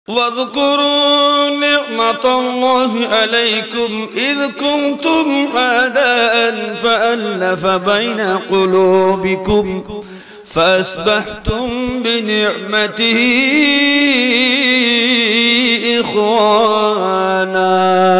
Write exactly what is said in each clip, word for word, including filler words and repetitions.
واذكروا نعمة الله عليكم إذ كنتم أعداء فألف بين قلوبكم فأصبحتم بنعمته إخوانا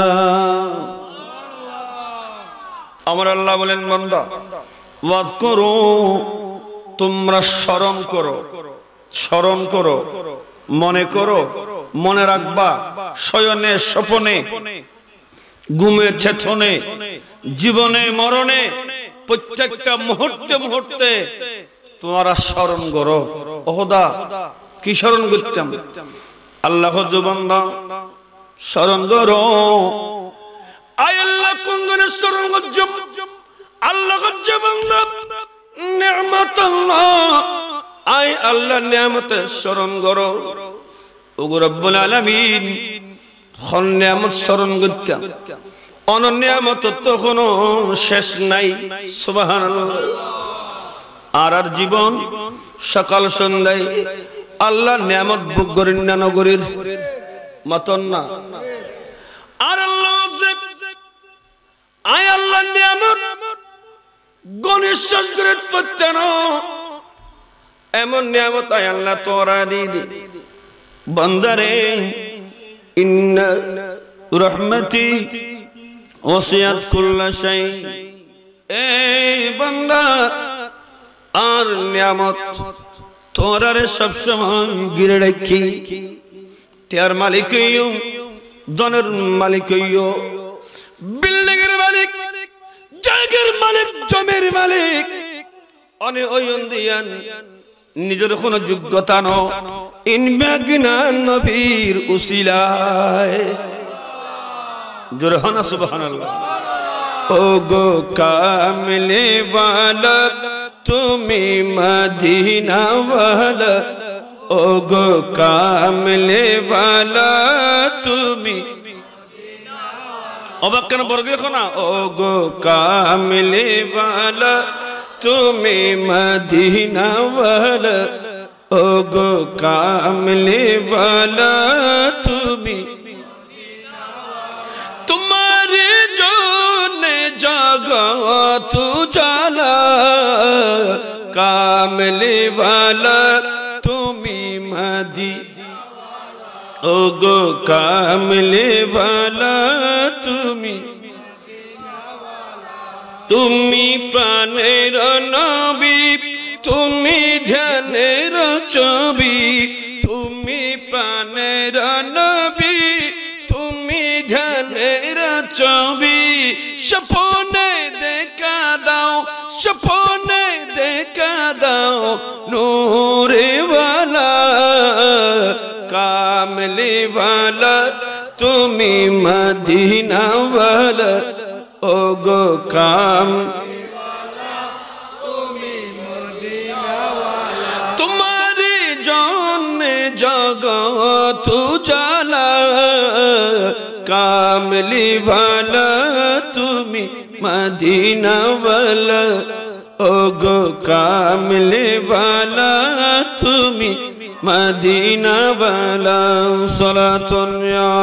أمر الله বলেন বান্দা ওয়াজকুরু তোমরা স্মরণ করো স্মরণ করো মনে করো মনে রাখবা শয়নে স্বপনে ঘুমে চেতনে জীবনে মরণে প্রত্যেকটা মুহূর্তে মুহূর্তে তোমরা স্মরণ করো ওহদা কি স্মরণ করতাম আল্লাহ বান্দা স্মরণ করো আয় আল্লাহ কোন দিন স্মরণ করছো আল্লাহ করছো বান্দা নিয়ামত আল্লাহ আয় আল্লাহ নিয়ামত স্মরণ করো ওগো রব্বুল আলামিন কোন নিয়ামত স্মরণ করতাম অন নিয়ামত তো কোনো শেষ নাই সুবহানাল্লাহ আর আর জীবন সকাল সন্ধ্যায় আল্লাহ নিয়ামত ভোগ করেন না নগরীর মতন না আর আল্লাহ আয় আল্লাহ নিয়ামত গণেশ করে প্রত্যান এমন নিয়ামত আয় আল্লাহ তোরা দি দি বান্দারে ইন্না রহমতি ওয়াসিয়াত কুল্লা শাই এই বান্দা আর নিয়ামত তোরারে সব সময় গিরে রাখি তার মালিক হইও দনের মালিক হইও বিল্ডিং এর মালিক জায়গার মালিক জমির মালিক অনে ওয়ন দিয়ান নিজের কোনো যোগ্যতা ন ইনবাগনা নবীর উসিলায় জোরহানা সুবহানাল্লাহ ও গো কামলে ওয়ালা তুমি মদিনা ওয়ালা ও গো কামলে ওয়ালা তুমি অবাক কেন বর্গে খনা ও গো কামলে ওয়ালা তুমি মদিনা ওয়ালা ও গো কামলে ওয়ালা তুমি তোমারে জোনে জগত জালা কামলে ওয়ালা তুমি মদি ও গো কামলে ওয়ালা তুমি তুমি প্রাণের নবী তুমি ধ্যানের ছবি তুমি প্রাণের নবী তুমি ধ্যানের ছবি স্বপ্নে দেখা দাও স্বপ্নে দেখা দাও নূরে ওয়ালা কামলে ওয়ালা তুমি মদিনা ওয়ালা ও গো কাম তুমি মদিনা ওয়ালা তোমারে জন্মে জগত জালা কামলি ওয়ালা তুমি মদিনা ওয়ালা ও গো কামলি ওয়ালা তুমি মদিনা ওয়ালা সালাতুন ইয়া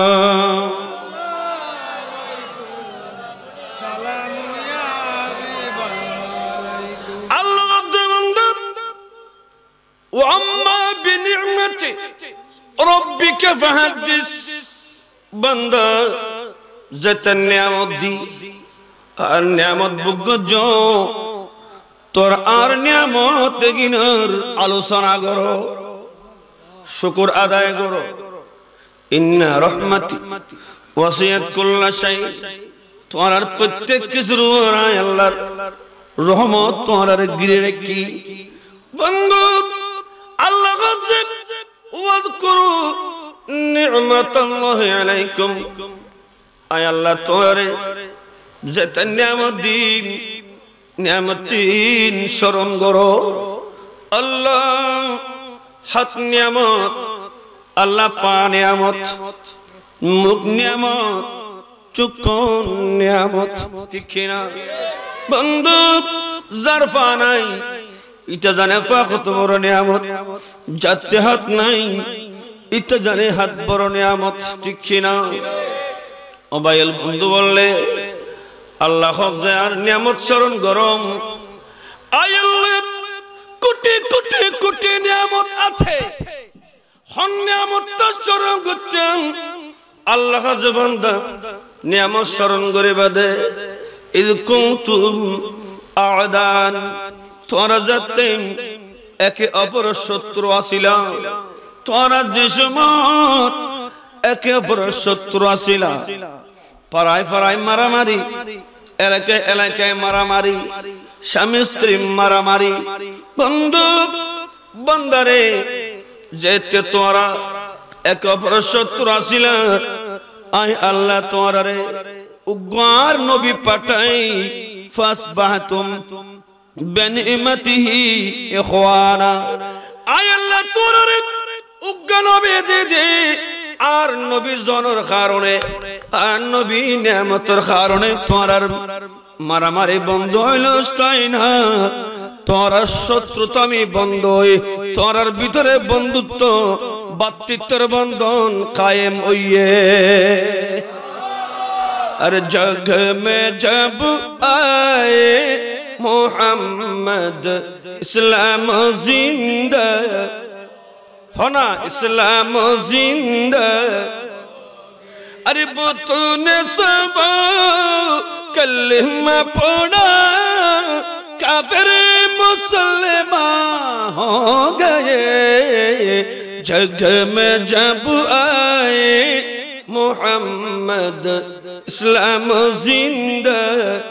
وأما بنعمة ربك فحدث بندا زت النعمت دي النعمت بگجو তোর আর নিয়ামত গিনার আলোচনা করো শুকর আদায় করো ইন্না রহমতি ওয়াসিয়াত কুল্লা শাই তোমার আর প্রত্যেক কিছুর উপর আল্লাহর রহমত তোমার আর ঘিরে রাখি বন্ধু আল্লাহ বলেন ওয়াজকুরু নি'মাতাল্লাহি আলাইকুম আয় আল্লাহ তোরে যত নিয়ামত দিন নিয়ামতিন স্মরণ করো আল্লাহ হাত নিয়ামত আল্লাহ পা নিয়ামত মুখ নিয়ামত চক্ষু নিয়ামত ঠিক না বন্ধু যার পা নাই এটা জানে পা কত বড় নিয়ামত যাতে হাত নাই ইটা জানে হাত বড় নিয়ামত, ঠিক কিনা? ও ভাইয়ের বন্ধু বললে আল্লাহ যে আর নিয়ামত স্মরণ গরম, আল্লাহ কোটি কোটি কোটি নিয়ামত আছে, হন নিয়ামতটা স্মরণ করতে আল্লাহ বান্দা নিয়ামত স্মরণ করে বাদে ইদ কুনতুম আদান, তোরা যাতে একে অপরের শত্রু আছিলা, তোরা যে সময় একে অপরের শত্রু আছিলা, পাড়ায় পাড়ায় মারামারি, এলাকায় এলাকায় মারামারি, স্বামী স্ত্রী মারামারি, বন্ধু বান্দারে যেতে তোরা একে অপরের শত্রু আছিলা, আই আল্লাহ তোরা রে উগ্র নবী পাঠাই, ফাসবাহতুম বিনিমাতিহি ইখওয়ানা, আই আল্লাহ তোরা রে উগ্র নবী দে দে, আর নবী জনের কারণে আর নবী নিয়ামতের কারণে তোরার মারামারি বন্ধ হইল, তাই না? তোরার শত্রুতা আমি বন্ধ হই, তোরার ভিতরে বন্ধুত্ব ভাতৃত্বের বন্ধন কায়েম হইয়ে। আর জগ মে জব আয়ে মোহাম্মদ ইসলাম জিন্দা होना, इस्लाम जिंदा, अरे वो तूने सब कलमा पढ़ा, काफिर मुसलमान हो गए, जग में जब आए मोहम्मद इस्लाम जिंदा,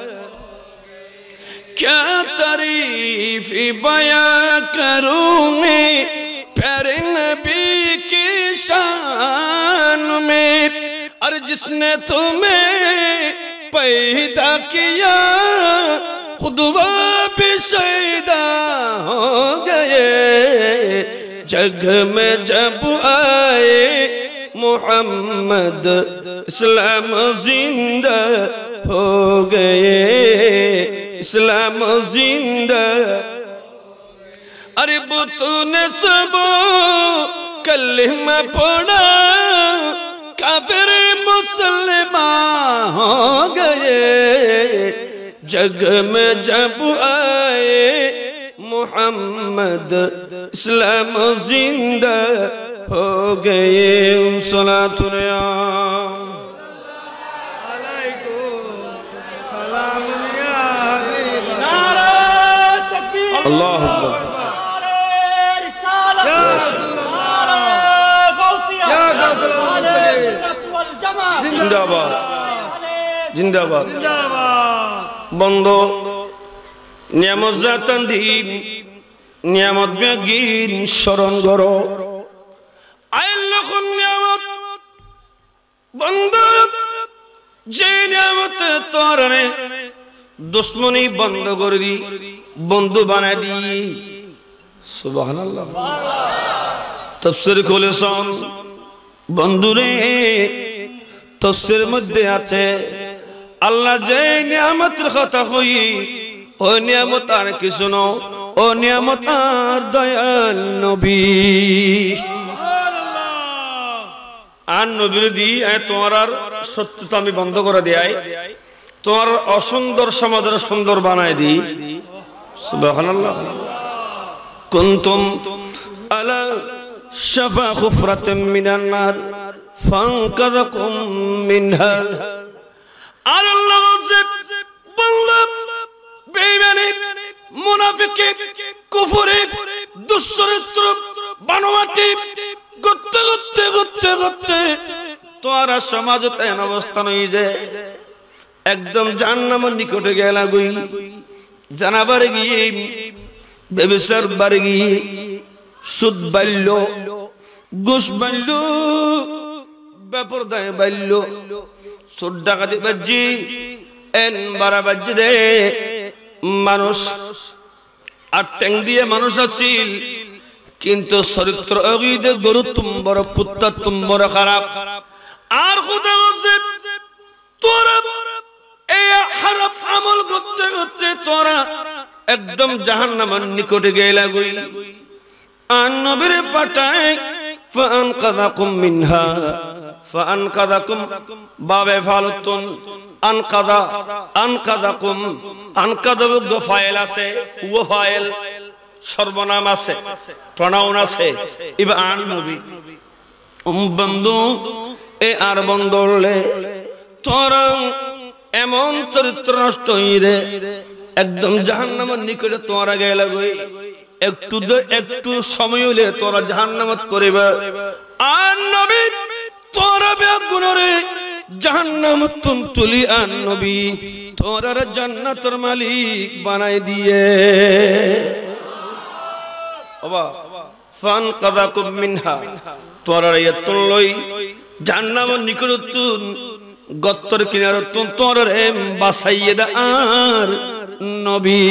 क्या तारीफ बयां करूंगी प्यारे नबी की शान में, और जिसने तुम्हें पैदा किया खुद वो भी शहीदा हो गए, जग में जब आए मोहम्मद इस्लाम जिंदा हो गए, इस्लाम जिंदा, अरे वो तूने सब कलमा पढ़ा, काफिर मुसलमान हो गए, जग में जब आए मोहम्मद इस्लाम जिंदा हो गए। सलातुल्लाह अल्लाह अकबर। जिंदाबाद जिंदाबाद बंदो नियामत जातन दीन नियामत बेगीन शरण करो आयल्ला खुन नियामत बंदो जे नियामत तोरने दुश्मनी बंद कर दी बंधु बना दी। सुबहानअल्लाह। तफसीर खोले सुन बंधु रे तफसीर मध्य आछे अल्लाह जे नियामतेर कथा कई ओ नियामत आर कि शुनो ओ नियामत आर दयाल नबी आर नबीर दी तोमार सत्यता आमि बंध करे दियाई तोमार असुंदर समाजेर सुंदर बनाय दी। सुबहानअल्लाह। कुंतुम अला शफा खुफरातिन मिनान नार फांकाज़कुम मिनहा। আর আল্লাহ যে বাংলা বেঈমানি মুনাফিকি কুফরি দুশ্চরিত্র বানোয়াটি করতে করতে করতে করতে তোরা সমাজতে এমন অবস্থা নই যে একদম জাহান্নামের নিকটে গেলা গই জানাবার গিয়ে ব্যভিচার বাড়ি গিয়ে সুদ বাল্য ঘুষ বাল্য বেপরদায় বাল্য সুদ ডাকাতি বাজি এন বারা বাজি দে মানুষ আর ট্যাং দিয়ে মানুষ আসিল কিন্তু চরিত্র অগিদে গরু তুম বড় কুত্তা তুম বড় খারাপ। আর খুদা হচ্ছে তোরা এই খারাপ আমল করতে করতে তোরা একদম জাহান্নামের নিকটে গেলা গই। আর নবীর পাঠায় ফাআনকাযাকুম মিনহা ফাআনকাযাকুম বাবে ফালতুন আনকাযা আনকাযাকুম আনকাযা বুগ ফাইল আছে ও ফাইল সর্বনাম আছে প্রনাউন আছে ইবা আন নবী উম বন্ধু এ আর বন্ধুলে তোরা এমন চরিত্র নষ্ট হইরে একদম জাহান্নামের নিকটে তোরা গেলে গই একটু একটু সময় হলে তোরা জাহান্নামত পড়িবে আর নবী তোরা বেগুনরে জাহান্নামত তুলি আর নবী তোরা জান্নাতের মালিক বানাই দিয়ে ওবা ফানকাযাকুম মিনহা তোরা ইয়াতুল লই জাহান্নামের নিকট গত্তর কিনারে তোরা বাসাইয়ে দা আর নবী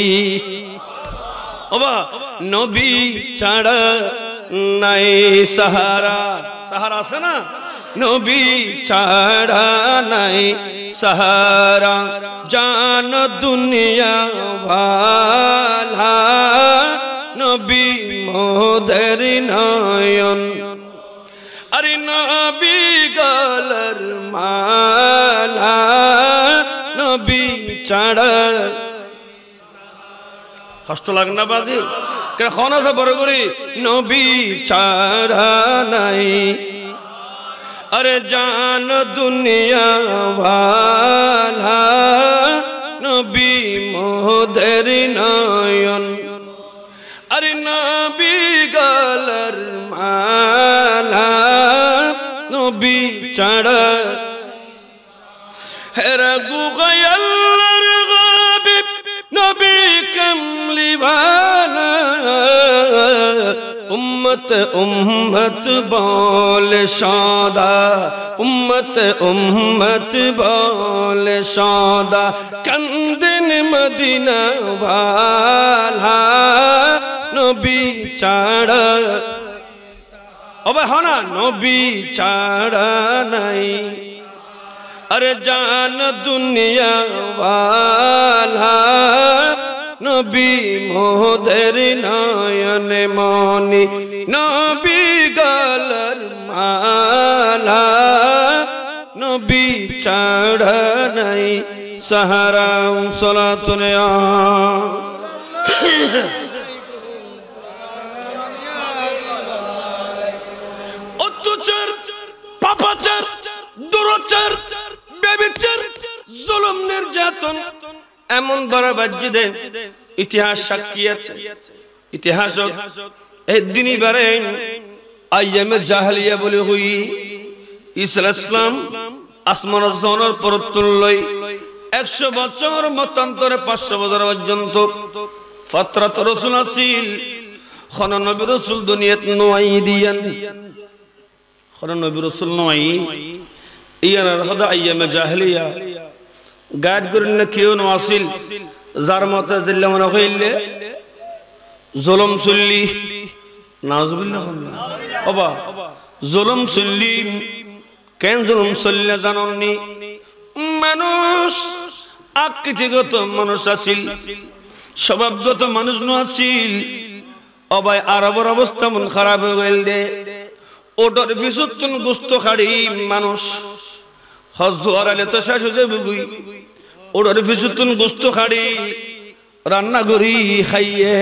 ওবা নবী ছাড়া নাই সাহারা সাহারা আছে না নবী ছাড়া নাই সাহারা জান দুনিয়া ভালা নবী মোদের নয়ন আরে নবী গলার মালা নবী ছাড়া কষ্ট লাগ না বাজি খন আছে বড় করি নবী ছাড়া নাই আরে জান দুনিয়া ভালা নবী মোদের নয়ন আরে নবী গলার মালা নবী ছাড়া হেরা গুগায়াল্লার গাবিব নবী কমলি ভালা উম্মত উম্মত বলে সদা উম্মত উম্মত বলে সদা কান্দেন মদিনা ভালা নবী ছাড়া ওবে হনা নবী ছাড়া নাই আরে জান দুনিয়া ভালা নবী মোদের নয়ন মনি নবী গলার মালা নবী ছাড়া নাই সাহারা সালাতুন অত্যাচার পাপাচার দুরাচার ব্যভিচার জুলুম নির্যাতন এমন বড় বাজ্যে ইতিহাস সাক্ষী আছে ইতিহাস একদিনই বারে আইয়ামে জাহেলিয়া বলে হই ইসলাম আসমান জনের পরতুল্লই একশো বছর মতান্তরে পাঁচশো বছর পর্যন্ত ফাতরাত রাসূল আসিল খন নবী রাসূল দুনিয়াত নয় দিয়ান খন নবী রাসূল নয় ইয়ার হদা আইয়ামে জাহেলিয়া গায়দ করেন না কেউ নওয়াসিল যার মতে জিল্লা মনে হইলে জুলুম চললি নাউজুবিল্লাহ ওবা জুলুম চললি কেন জুলুম চললে জাননি মানুষ আকৃতিগত মানুষ আছিল স্বভাবগত মানুষ নছিল অবাই আরবের অবস্থা মন খারাপ হয়ে গেল দে ওটার পিছুতুন গুস্ত খাড়ি মানুষ হজ জোয়ারালে তো শেষ হয়ে যাবে বুই ওটার পিছুতুন গুস্ত খাড়ি রান্না করি খাইয়ে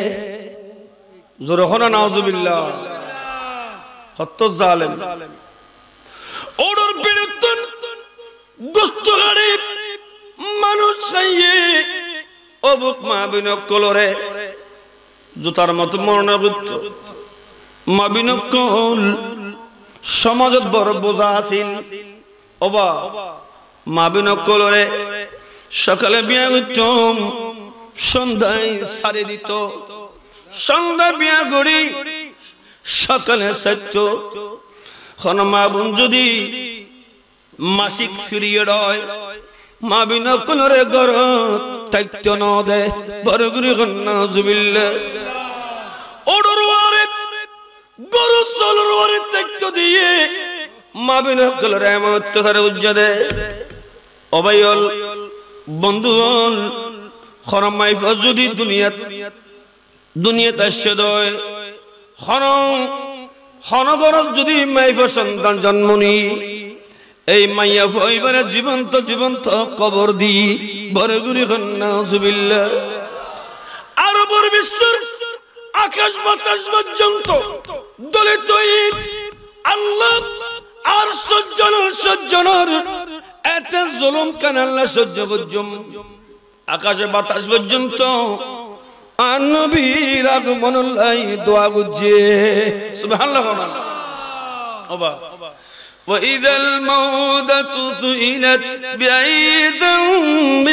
জোরে হনা নাউজুবিল্লাহ কত জালেম ওটার বিরুদ্ধন গুস্ত খাড়ি মানুষ খাইয়ে অবুক মা বিনকলরে জুতার মতো মরণাবৃত্ত মা বিনকল সমাজত বড় বোঝা আছিল ওবা মা বিনকলরে সকালে বিয়া উত্তম সন্ধ্যায় সারি দিত সন্ধ্যা বিয়া গড়ি সকালে সত্য খন মা বোন যদি মাসিক পিরিয়ড হয় মা বিনকলরে গড় থাকতে ন দে বড় গুরি নাউজুবিল্লাহ ওডরওয়ারে গরু চলরওয়ারে থাকত দিয়ে মা বিনকলরে এমন অত্যাচারে উজ্জা দে অবাইল বন্ধুগণ খরমাই যদি দুনিয়াত দুনিয়াত আসছে দয় খরম হনগরত যদি মাইফা সন্তান জন্ম নি এই মাইয়া ফইবারে জীবন্ত জীবন্ত কবর দি বরগুরি নাউজুবিল্লাহ আরবের বিশ্বের আকাশ বাতাস পর্যন্ত দলিত আল্লাহ আর সজ্জনের সজ্জনের এত জুলুম কেন আল্লাহ সহ্য করছেন আকাশে বাতাস পর্যন্ত আর নবীর আগমনলাই দোয়া বুঝে সুবহানাল্লাহ ওবা وإذا الموءودة سئلت بأي ذنب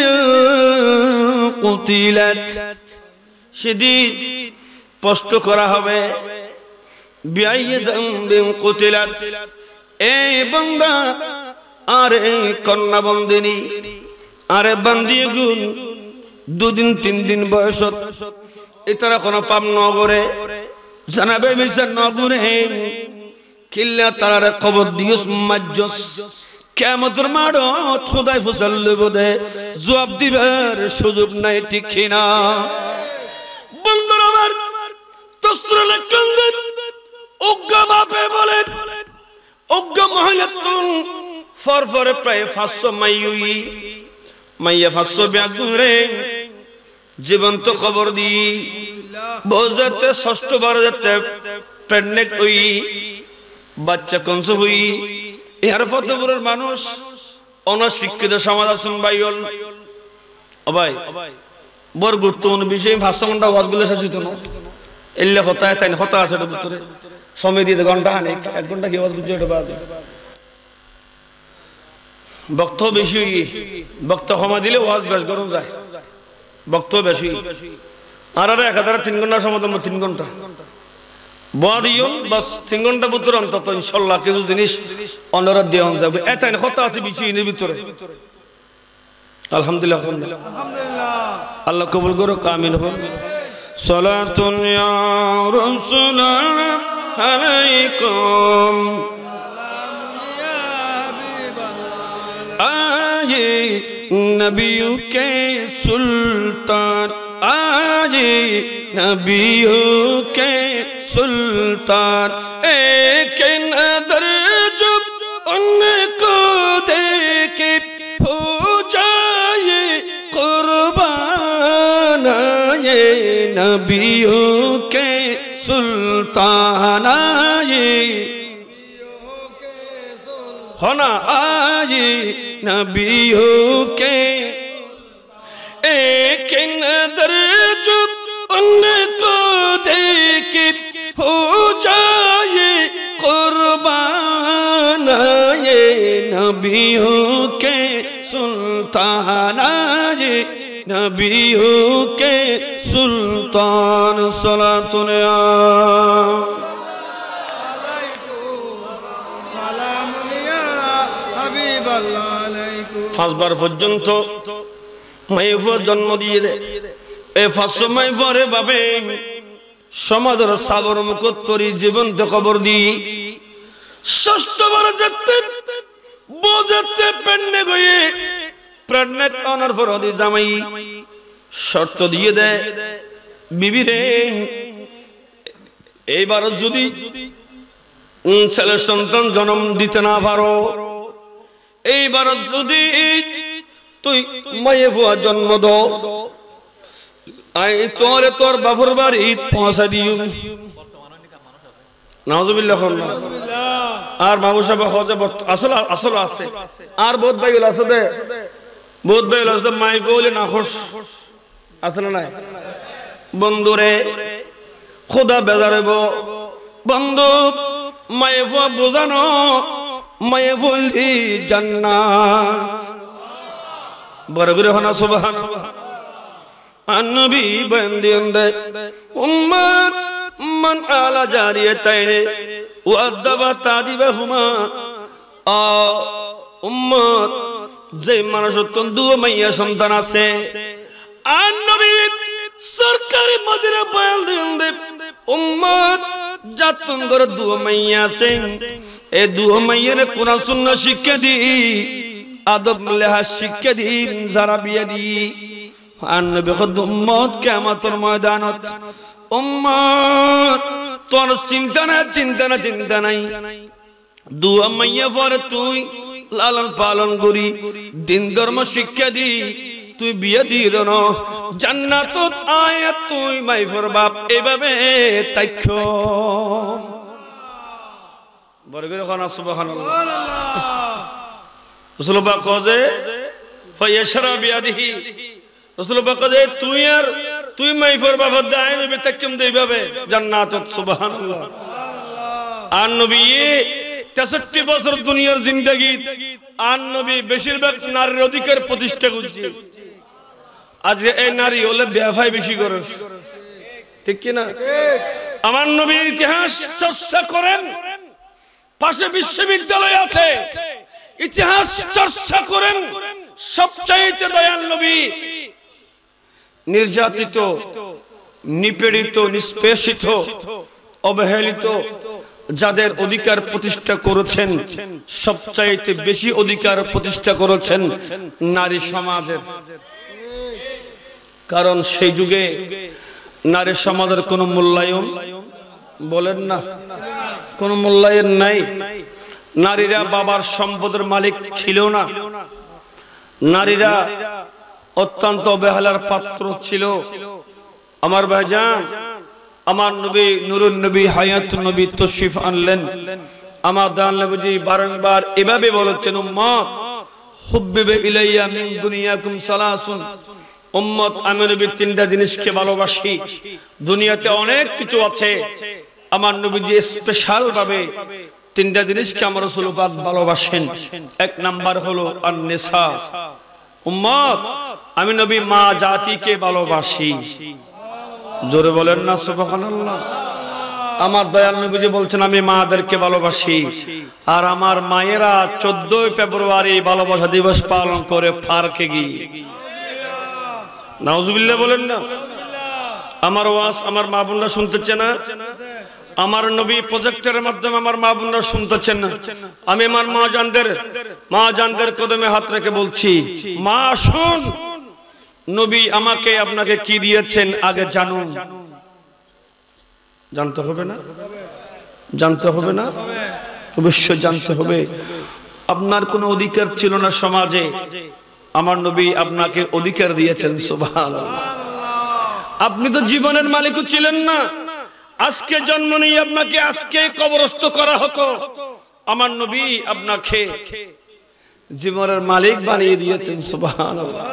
قتلت شديد প্রশ্ন করা হবে بأي ذنب قتلت এই বান্দা আরে কন্যা বন্দিনী আরে বান্দি গুণ দুদিন তিন দিন বয়সত এতারা কোন পাপ নগরে জানাবে বিচার নগরে কিল্লা তারারে কবর দিয়স মাজস কিয়ামতের মাঠত খোদাই ফসল লবদে জবাব দিবার সুযোগ নাই ঠিক কিনা বন্ধুরা আমার তসরলে কন্দে উগ্গা বাপে বলে উগ্গা মহিলা তুন ফরফরে প্রায় পাঁচশো মাইয়ুই মাইয়া পাঁচশো ব্যাগুরে জীবন্ত খবর দি বোঝাতে ষষ্ঠ বার যাতে প্রেগনেন্ট হই বাচ্চা কনসেপ্ট হই এর ফতপুরের মানুষ অনশিক্ষিত সমাজ আছেন ভাইল ও ভাই বড় গুরুত্বপূর্ণ বিষয় পাঁচশো ঘন্টা ওয়াজগুলো শেষ হইতো না এলে হতায় তাই হতা আছে ভিতরে সময় দিয়ে ঘন্টা আনে এক ঘন্টা কি ওয়াজ বুঝে ওটা বাজে বক্তব্য বেশি বক্তব্য কমা দিলে ওয়াজ বেশ গরম যায় বক্তব্য বেশি আর আর এক হাজার তিন ঘন্টার সময় তিন ঘন্টা বাদিয়ন বাস তিন ঘন্টা ভিতরে অন্তত ইনশাআল্লাহ কিছু জিনিস অনুরোধ দেওয়া যাবে এটাই কথা আছে বেশি এর ভিতরে আলহামদুলিল্লাহ আলহামদুলিল্লাহ আল্লাহ কবুল করুক আমিন হন সালাতুন ইয়া রাসূলুল্লাহ আলাইকুম नबियों के सुल्तान आजे नबियों के सुल्तान एक नजर जब उनको देखे हो जाए कुर्बान ये नबियों के सुल्तान आए होना आए नबियों के एक नजर जो उनको देखे हो जाए कुर्बान ये नबियों के सुल्तान ये नबियों के सुल्तान सलातुल्लाह পাঁচবার পর্যন্ত মাইফা জন্ম দিয়ে দেয় এই পাঁচশো মাইফারে ভাবে সমাজের সাবর মুখত্তরি জীবন্ত খবর দি ষষ্ঠবার যেতে বোঝাতে পেন্নে গিয়ে প্রেগনেন্ট অনার পর দি জামাই শর্ত দিয়ে দেয় বিবি রে এইবার যদি ছেলে সন্তান জন্ম দিতে না পারো এইবার যদি তুই মায়ে ফুয়া জন্ম দো আই তোরে তোর বাপুর বাড়ি পৌঁছা দিও নাউজুবিল্লাহ আর মামু সাহেব হজে আসল আসল আছে আর বহুত বাইল আছে দে বহুত বাইল আছে মাই বলে না খোশ আসলে নাই বন্ধুরে খোদা বেজারেব বন্ধু মায়ে ফুয়া বোঝানো মায়ে বলি জান্নাত বরগুরে হনা সুবহানাল্লাহ النبي بندين أمة من على جاريتين وأدب تعذيبهما أمة زي ما نشوتون دو مية سنتنا سه النبي سركاري مدينة بندين أمة جاتون در دو مية سه এ দু মাইয়ের কোরআন সুন্নাহ শিক্ষা দি আদব লেহাজ শিক্ষা দি যারা বিয়ে দি আর নবী খোদ উম্মত কিয়ামতের ময়দানত উম্মত তোর চিন্তা না চিন্তা না চিন্তা নাই দুয়া মাইয়া পরে তুই লালন পালন করি দিন ধর্ম শিক্ষা দি তুই বিয়ে দিল না জান্নাতত আয় তুই মাইফর বাপ এভাবে তাইক্ষ বড় করে খানা সুবহানাল্লাহ রাসূলুল্লাহ কজে ফায়াশরা বিয়াদিহি রাসূলুল্লাহ কজে তুই আর তুই মাইফর বাপ দায় নবী তাইক্কম দেইভাবে জান্নাতত সুবহানাল্লাহ আর নবী তেষট্টি বছর দুনিয়ার জিন্দেগি আর নবী বেশিরভাগ নারীর অধিকার প্রতিষ্ঠা করছে আজকে এই নারী হলে ব্যবহার বেশি করে ঠিক কি না আমার নবীর ইতিহাস চর্চা করেন পাশে বিশ্ববিদ্যালয় আছে ইতিহাস চর্চা করেন সবচাইতে দয়াল নবী নির্যাতিত নিপীড়িত নিষ্পেষিত অবহেলিত যাদের অধিকার প্রতিষ্ঠা করেছেন সবচাইতে বেশি অধিকার প্রতিষ্ঠা করেছেন নারী সমাজের কারণ সেই যুগে নারী সমাজের কোনো মূল্যায়ন বলেন না কোনো মূল্যায়ন নাই নারীরা বাবার সম্পদের মালিক ছিল না নারীরা অত্যন্ত অবহেলার পাত্র ছিল আমার ভাইজান আমার নবী নূরুন নবী হায়াতুন নবী তশরিফ আনলেন আমার দয়াল নবীজি বারংবার এভাবে বলেছেন উম্মত হুব্বিবে ইলাইয়া মিন দুনিয়াকুম সালাসুন উম্মত আমি নবী তিনটা জিনিসকে ভালোবাসি দুনিয়াতে অনেক কিছু আছে আমার নবীজি স্পেশাল ভাবে তিনটা জিনিসকে আমার রাসূল পাক ভালোবাসেন এক নাম্বার হলো আন-নিসা উম্মত আমি নবী মা জাতিকে ভালোবাসি জোরে বলেন না সুবহানাল্লাহ আমার দয়াল নবীজি বলছেন আমি মাদেরকে ভালোবাসি আর আমার মায়েরা চোদ্দই ফেব্রুয়ারি ভালোবাসা দিবস পালন করে পার্কে গিয়ে নাউজুবিল্লাহ বলেন না আমার ওয়াজ আমার মা বোনরা শুনতেছে না আমার নবী প্রজেক্টরের মাধ্যমে আমার মা বোনরা শুনতেছেন না আমি আমার মা জানদের মা জানদের কদমে হাত রেখে বলছি মা শুন নবী আমাকে আপনাকে কি দিয়েছেন আগে জানুন জানতে হবে না জানতে হবে না অবশ্যই জানতে হবে আপনার কোনো অধিকার ছিল না সমাজে আমার নবী আপনাকে অধিকার দিয়েছেন সুবহানাল্লাহ আপনি তো জীবনের মালিকও ছিলেন না আজকে জন্ম নিয়ে আপনাকে আজকে কবরস্থ করা হতো আমার নবী আপনাকে জীবনের মালিক বানিয়ে দিয়েছেন সুবহানাল্লাহ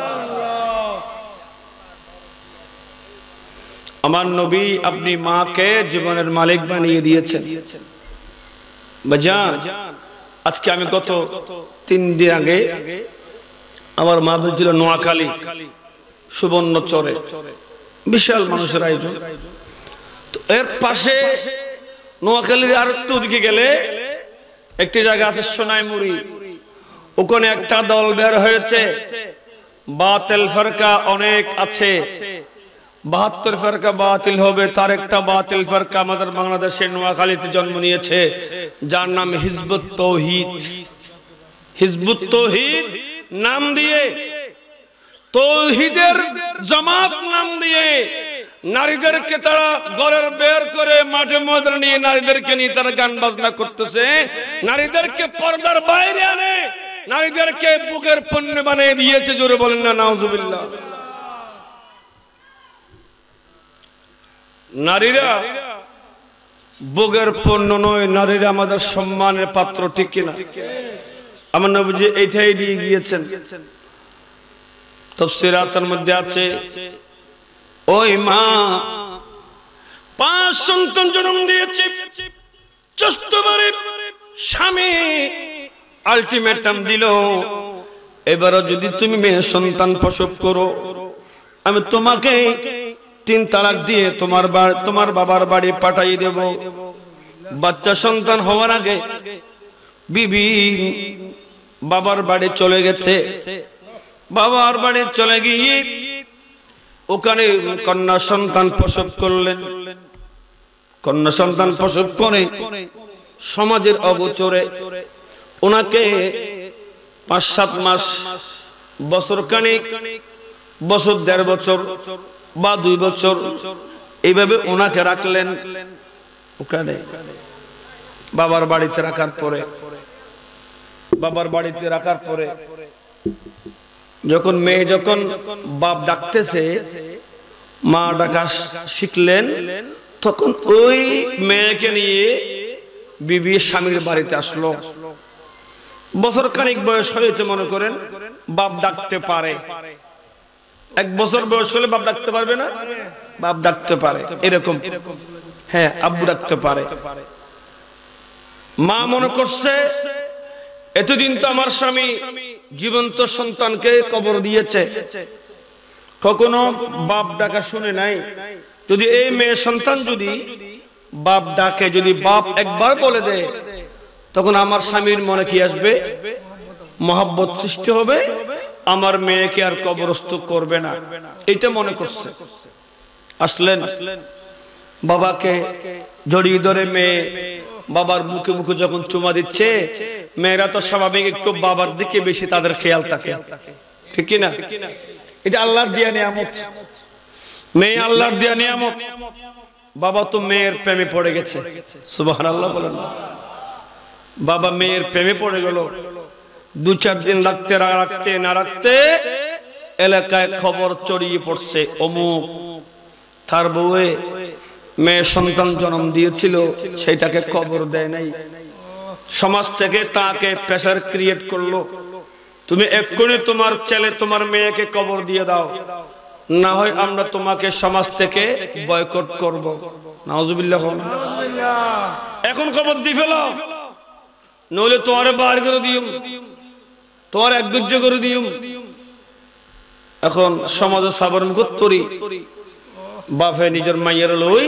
আমার নবী আপনি মাকে জীবনের মালিক বানিয়ে দিয়েছেন বাজান আজকে আমি গত তিন দিন আগে আমার মা ছিল নোয়াখালী সুবর্ণচরে বিশাল মানুষের আয়োজন তো এর পাশে নোয়াখালীর আর একটু দিকে গেলে একটি জায়গা আছে সোনাইমুড়ি ওখানে একটা দল বের হয়েছে বাতিল ফরকা অনেক আছে বাহাত্তর ফরকা বাতিল হবে তার একটা বাতিল ফরকা আমাদের বাংলাদেশে নোয়াখালীতে জন্ম নিয়েছে যার নাম হিজবুত তাওহীদ হিজবুত তাওহীদ নাম দিয়ে তাওহীদের জামাত নাম দিয়ে নারীদেরকে তারা ঘরের বের করে মাঠে ময়দান নিয়ে নারীদেরকে নিয়ে তারা গান বাজনা করতেছে নারীদেরকে পর্দার বাইরে আনে নারীদেরকে বুকের পণ্য বানিয়ে দিয়েছে জোরে বলেন না নাউজুবিল্লাহ নারীরা বুকের পণ্য নয় নারীরা আমাদের সম্মানের পাত্র ঠিক কিনা আমার নবীজি এইটাই দিয়ে গিয়েছেন তাফসীরাতের মধ্যে আছে ওই মা পাঁচ সন্তান জন্ম দিয়েছে চতুর্থবারে স্বামী আলটিমেটাম দিল এবারে যদি তুমি মেয়ে সন্তান প্রসব করো আমি তোমাকে তিন তালাক দিয়ে তোমার তোমার বাবার বাড়ি পাঠিয়ে দেব বাচ্চা সন্তান হওয়ার আগে বিবি বাবার বাড়ি চলে গেছে বাবার বাড়ি চলে গিয়ে ওখানে কন্যা সন্তান প্রসব করলেন কন্যা সন্তান প্রসব করে সমাজের অগোচরে ওনাকে পাঁচ সাত মাস বছর খানিক বছর দেড় বছর বা দুই বছর এইভাবে ওনাকে রাখলেন ওখানে বাবার বাড়িতে রাখার পরে বাবার বাড়িতে রাখার পরে যখন মেয়ে যখন বাপ ডাকতেছে মা ডাকা শিখলেন তখন ওই মেয়েকে নিয়ে বিবি স্বামীর বাড়িতে আসলো। বছর খানিক বয়স হয়েছে মনে করেন, বাপ ডাকতে পারে। এক বছর বয়স হলে বাপ ডাকতে পারবে না? বাপ ডাকতে পারে এরকম, হ্যাঁ আব্বু ডাকতে পারে। মা মনে করছে এতদিন তো আমার স্বামী জীবন্ত সন্তানকে কবর দিয়েছে, কখনো বাপ ডাকা শুনে নাই। যদি এই মেয়ে সন্তান যদি বাপ ডাকে, যদি বাপ একবার বলে দেয়, তখন আমার স্বামীর মনে কি আসবে? মহব্বত সৃষ্টি হবে, আমার মেয়েকে আর কবরস্থ করবে না, এটা মনে করছে। আসলেন বাবাকে জড়িয়ে ধরে মেয়ে বাবার মুখে মুখে যখন চুমা দিচ্ছে, মেয়েরা তো স্বাভাবিক একটু বাবার দিকে বেশি তাদের খেয়াল থাকে, ঠিক কি না? এটা আল্লাহর দেয়া নিয়ামত, মেয়ে আল্লাহর দেয়া নিয়ামত। বাবা তো মেয়ের প্রেমে পড়ে গেছে, সুবহানাল্লাহ বলেন। বাবা মেয়ের প্রেমে পড়ে গেল। দু চার দিন রাখতে রাখতে না রাখতে এলাকায় খবর ছড়িয়ে পড়ছে, অমুক তার বউয়ে মেয়ে সন্তান জন্ম দিয়েছিল, সেটাকে কবর দেয় নাই। সমাজ থেকে তাকে প্রেসার ক্রিয়েট করলো, তুমি এক্ষুনি তোমার ছেলে তোমার মেয়েকে কবর দিয়ে দাও, না হয় আমরা তোমাকে সমাজ থেকে বয়কট করব। নাউজুবিল্লাহ। এখন খবর দিয়ে ফেলো, নইলে তোমার বার করে দিও, তোমার এক গুজ্জ করে দিও। এখন সমাজে সাবরণ করতরি বাপে নিজের মাইয়ের লই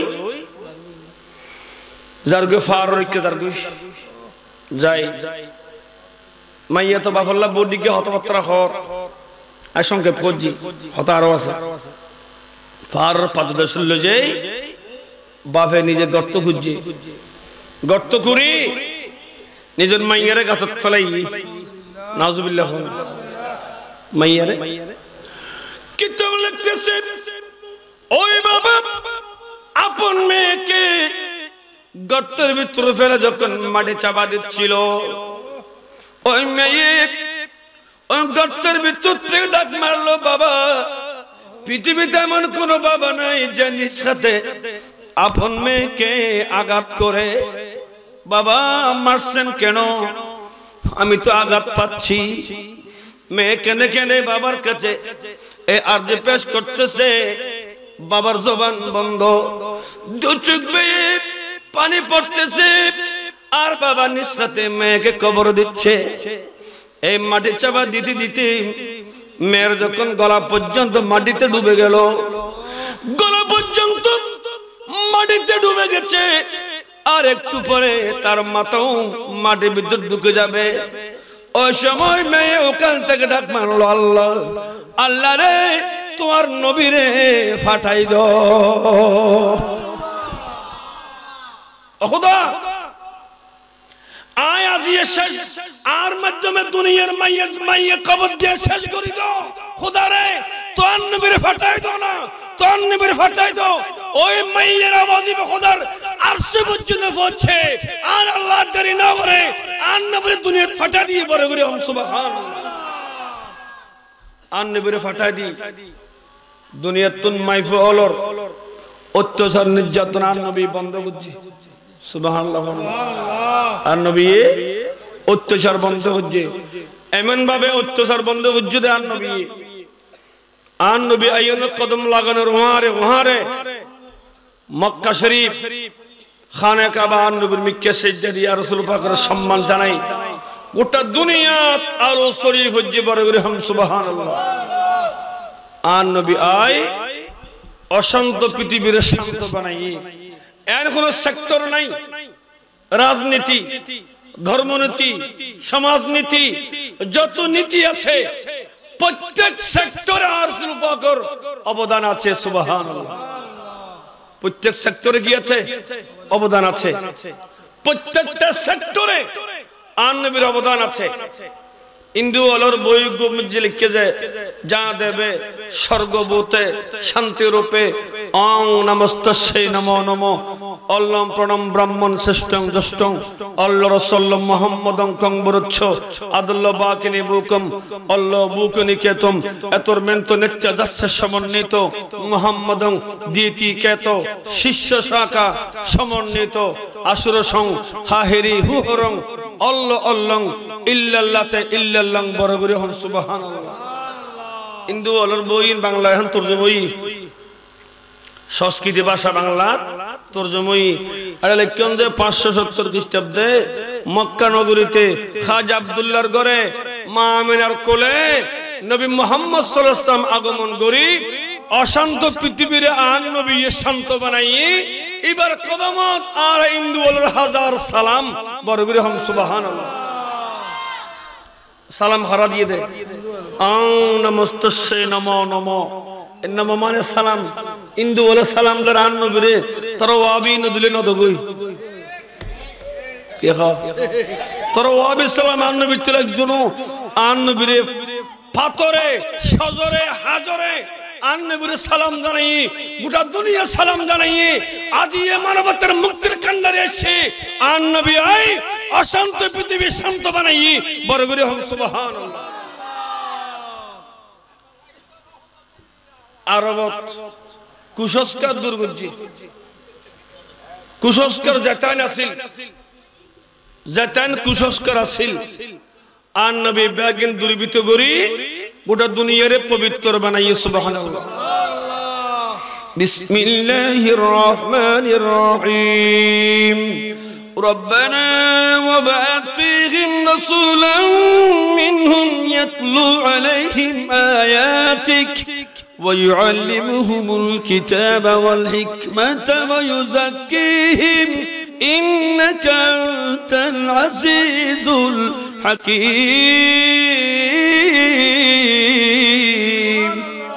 যার গে ফার রেখে যার গে যাই মাইয়া তো বাপল্লা বডিকে হতপত্রা হর আর সংক্ষেপ করছি, হত আরো আছে। ফার পাদুদা শুনলো যে বাপে নিজে গর্ত খুঁজছে, গর্ত করি নিজের মাইয়ারে গাছত ফেলাই। নাউজুবিল্লাহ। মাইয়ারে কিতাব লিখতেছে, ওই বাবা আপন মেয়েকে গর্তের ভিতরে ফেলে যখন মাটি চাপা দিচ্ছিল, ওই মেয়ে ওই গর্তের ভিতর থেকে ডাক মারলো, বাবা পৃথিবীতে এমন কোন বাবা নাই যে নিজ সাথে আপন মেয়েকে আঘাত করে। বাবা মারছেন কেন? আমি তো আঘাত পাচ্ছি। মেয়ে কেঁদে কেঁদে বাবার কাছে এ আরজি পেশ করতেছে, বাবার জবান বন্ধ, দু চোখ বেয়ে পানি পড়তেছে, আর বাবা নিজ সাথে মেয়েকে কবর দিচ্ছে। এই মাটি চাপা দিতে দিতে মেয়ের যখন গলা পর্যন্ত মাটিতে ডুবে গেল, গলা পর্যন্ত মাটিতে ডুবে গেছে, আর একটু পরে তার মাথাও মাটির ভিতর ঢুকে যাবে। ওই সময় মেয়ে ওখান থেকে ডাক মারলো, আল্লাহ আল্লাহ রে তোমার নবীরে ফাটাই দাও। খোদা আয় আজিয়ে শেষ আর মাধ্যমে দুনিয়ার মাইয়া মাইয়া কবর দিয়ে শেষ করে দাও। খোদা রে তোর নবীরে ফাটাই দাও না, তোর নবীরে ফাটাই দাও। ওই মাইয়ের আওয়াজে খোদার আরশে পর্যন্ত পৌঁছে, আর আল্লাহ দেরি না করে আর নবীরে দুনিয়া ফাটা দিয়ে বড় করে हम সুবহানাল্লাহ। আর নবীরে ফাটাই দি দুনিয়াতুন মাইফুলর অত্যাচার নির্যাতন আর নবী বন্ধ করছে, সুবহানাল্লাহ। আর নবী অত্যাচার বন্ধ করছে, এমন ভাবে অত্যাচার বন্ধ করছে যে আর নবী আর নবী আইয়ুন কদম লাগানোর ওহারে ওহারে মক্কা শরীফ খানে কাবা আর নবীর মিক্কে সিজদা দিয়ে রাসূল পাকের সম্মান জানাই। গোটা দুনিয়াত আলো শরীফ হচ্ছে বড় করে हम সুবহানাল্লাহ। আর নবী আই অশান্ত পৃথিবীর শান্ত বানাই। এর কোন সেক্টর নাই, রাজনীতি, ধর্মনীতি, সমাজনীতি, যত নীতি আছে প্রত্যেক সেক্টরে রাসূল পাকের অবদান আছে, সুবহানাল্লাহ। প্রত্যেক সেক্টরে কি আছে? অবদান আছে। প্রত্যেকটা সেক্টরে আর নবীর অবদান আছে। হিন্দু অলর বই গুমজে লিখে যায়, যা দেবে স্বর্গভূতে শান্তি রূপে অং নমস্তস্যৈ নমো নমো অল্লম প্রণম ব্রাহ্মণ শ্রেষ্ঠং জ্যেষ্ঠং অল্ল রসল্ল মুহাম্মদং কং বরচ্ছ আদল্ল বাকিনি বুকম অল্ল বুকনিকেতম এতর মেন্ত নিত্য যাচ্ছে সমন্বিত মুহাম্মদং দ্বিতি কেত শিষ্য শাখা সমন্বিত আসুর সং হাহেরি হুহরং অল্ল অল্লং ইল্লাল্লাতে ইল্লাল্লাং বরগুরি হন সুবহানাল্লাহ। হিন্দু অলর বই বাংলা এখন তর্জমই সংস্কৃত ভাষা বাংলা তর্জমই আর লেখন যে পাঁচশো সত্তর খ্রিস্টাব্দে মক্কা নগরীতে খাজা আব্দুল্লাহর ঘরে মা আমিনার কোলে নবী মুহাম্মদ সাল্লাল্লাহু আলাইহি ওয়াসাল্লাম আগমন করি অশান্ত পৃথিবীর আন নবী শান্ত বানাই এবার কদমত আর হিন্দু অলর হাজার সালাম বরগুরি হন সুবহানাল্লাহ। সালাম হারা দিয়ে দে আং নমস্তস্যৈ নমো নমো নমো মানে সালাম হিন্দু বলে সালাম দর আন নবীরে তোর ওয়াবি নদুলে নদগই কে খা তোর ওয়াবি সালাম আন নবী তেল একজন আন নবীরে পাথরে সজরে হাজরে আন নবীরে সালাম জানাই গোটা দুনিয়া সালাম জানাই আজ এই মানবতার মুক্তির কান্ডারে এসে আন নবী আই অশান্ত পৃথিবী শান্ত বানাই বরগুরি হন সুবহানাল্লাহ। আরবত কুসংস্কার দূর করছি কুসংস্কার যেতান আছিল যেতান কুসংস্কার আছিল আন নবী ব্যাগিন দুর্বৃত্ত করি গোটা দুনিয়ারে পবিত্র বানাইয়ে সুবহানাল্লাহ। বিসমিল্লাহির রহমানির রহিম ربنا وبعث فيهم رسولا منهم يتلو عليهم آياتك ويعلمهم الكتاب والحكمة ويزكيهم إنك أنت العزيز الحكيم।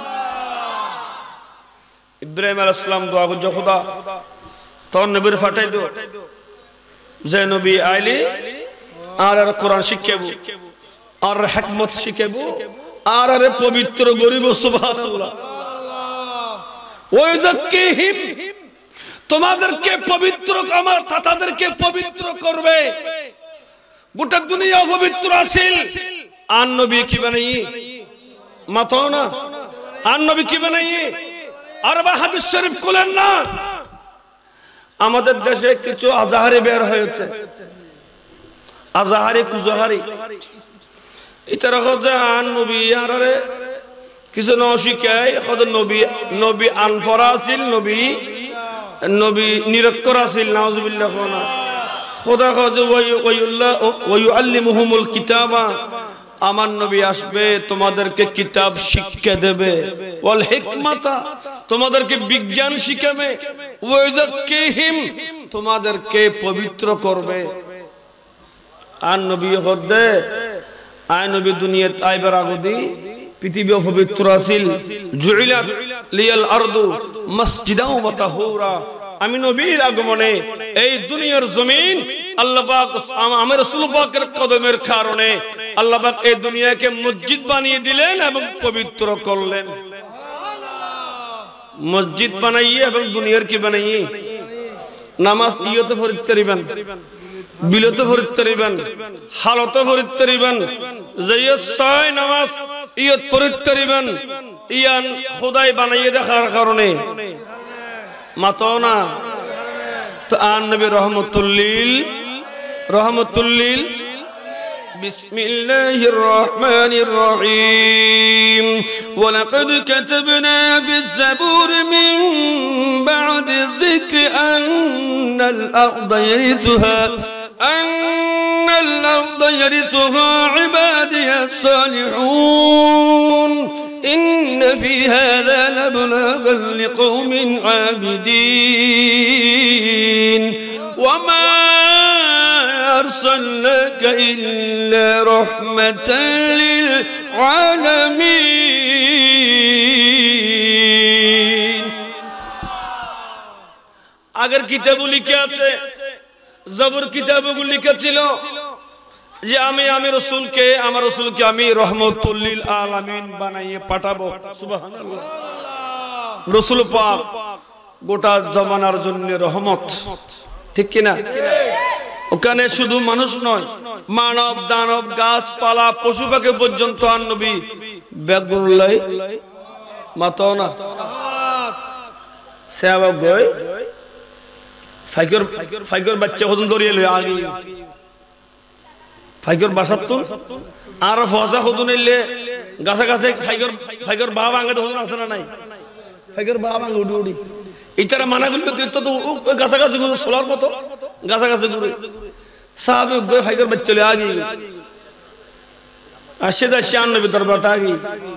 إبراهيم عليه السلام دعا করছে খোদা তোর নবীর ফাটাই দাও যে নবী আইলি আর আর কোরআন শিখাবো আর হিকমত শিখাবো আর আর পবিত্র গরিব সুবহানাল্লাহ। ওয়াযাক্কিহিম তোমাদেরকে পবিত্র আমার তাদেরকে পবিত্র করবে গোটা দুনিয়া পবিত্র আছিল আন নবী কি বানাই মাতো না আন নবী কি বানাই আর বা হাদিস শরীফ খুলেন না আমাদের দেশে কিছু আজাহারি বের হয়েছে আজাহারি কুজাহারি ইতারা হচ্ছে আন নবী আরে কিছু নশিকায় হচ্ছে নবী নবী আনফরা আছিল নবী নবী নিরক্ষর আছিল নাউজুবিল্লাহ না খোদা হচ্ছে ওয়ায়ুল্লাহ ওয়ায়ুআল্লিমুহুমুল কিতাবা আমার নবী আসবে তোমাদেরকে কিতাব শিক্ষা দেবে ওয়াল হিকমাতা তোমাদেরকে বিজ্ঞান শিখাবে ওয়াযাক্কিহিম তোমাদেরকে পবিত্র করবে। আর নবী হদে আয় নবী দুনিয়াত আইবার আগদি পৃথিবী পবিত্র আছিল জুইলাত লিয়াল আরদু মসজিদাও ওয়া তাহুরা আমি নবীর আগমনে এই দুনিয়ার জমিন আল্লাহ পাক আমার রাসূল পাকের কদমের কারণে আল্লাহ পাক এই দুনিয়াকে মসজিদ বানিয়ে দিলেন এবং পবিত্র করলেন। মসজিদ বানাইয়ে এবং দুনিয়ার কি বানাইয়ে নামাজ ইয়তে ফরিদ করিবেন বিলতে ফরিদ করিবেন হালতে ফরিদ করিবেন যাইয়া ছয় নামাজ ইয়ত ফরিদ করিবেন ইয়ান খোদাই বানাইয়ে দেখার কারণে মাতো না তো আন নবী রহমাতুল লিল রহমাতুল লিল بسم الله الرحمن الرحيم ولقد كتبنا في الزبور من بعد الذكر أن الأرض يرثها أن الأرض يرثها عبادي الصالحون إن في هذا لبلاغا لقوم عابدين وما أرسلناك إلا رحمة للعالمين। আগের কিতাবে লিখে আছে জবর কিতাবে লিখে ছিল যে আমি আমি রাসূলকে আমার রাসূলকে আমি রহমাতুল লিল আলামিন বানাইয়ে পাঠাবো সুবহানাল্লাহ। রাসূল পাক গোটা জমানার জন্য রহমত, ঠিক কিনা? ওখানে শুধু মানুষ নয়, মানব দানব গাছপালা পশু পাখি পর্যন্ত আর নবী ব্যাগুল্লাই মাতো না সেবা গই ফাইকর ফাইকর বাচ্চা হদন দরিয়ে লই আগে ফাইকর বাসাতুন আর ফসা হদন এলে গাছা গাছে ফাইকর ফাইকর বাবা আঙ্গে হদন আছে না নাই? ফাইকর বাবা আঙ্গে উড়ি উড়ি ইতারা মানা করলে তো তো গাছা গাছে গুলো সোলার মতো গাছা গাছে ঘুরে সাহাবে গই ফাইকর বাচ্চা লই আগে আসে দা শান নবী দরবারটা আগে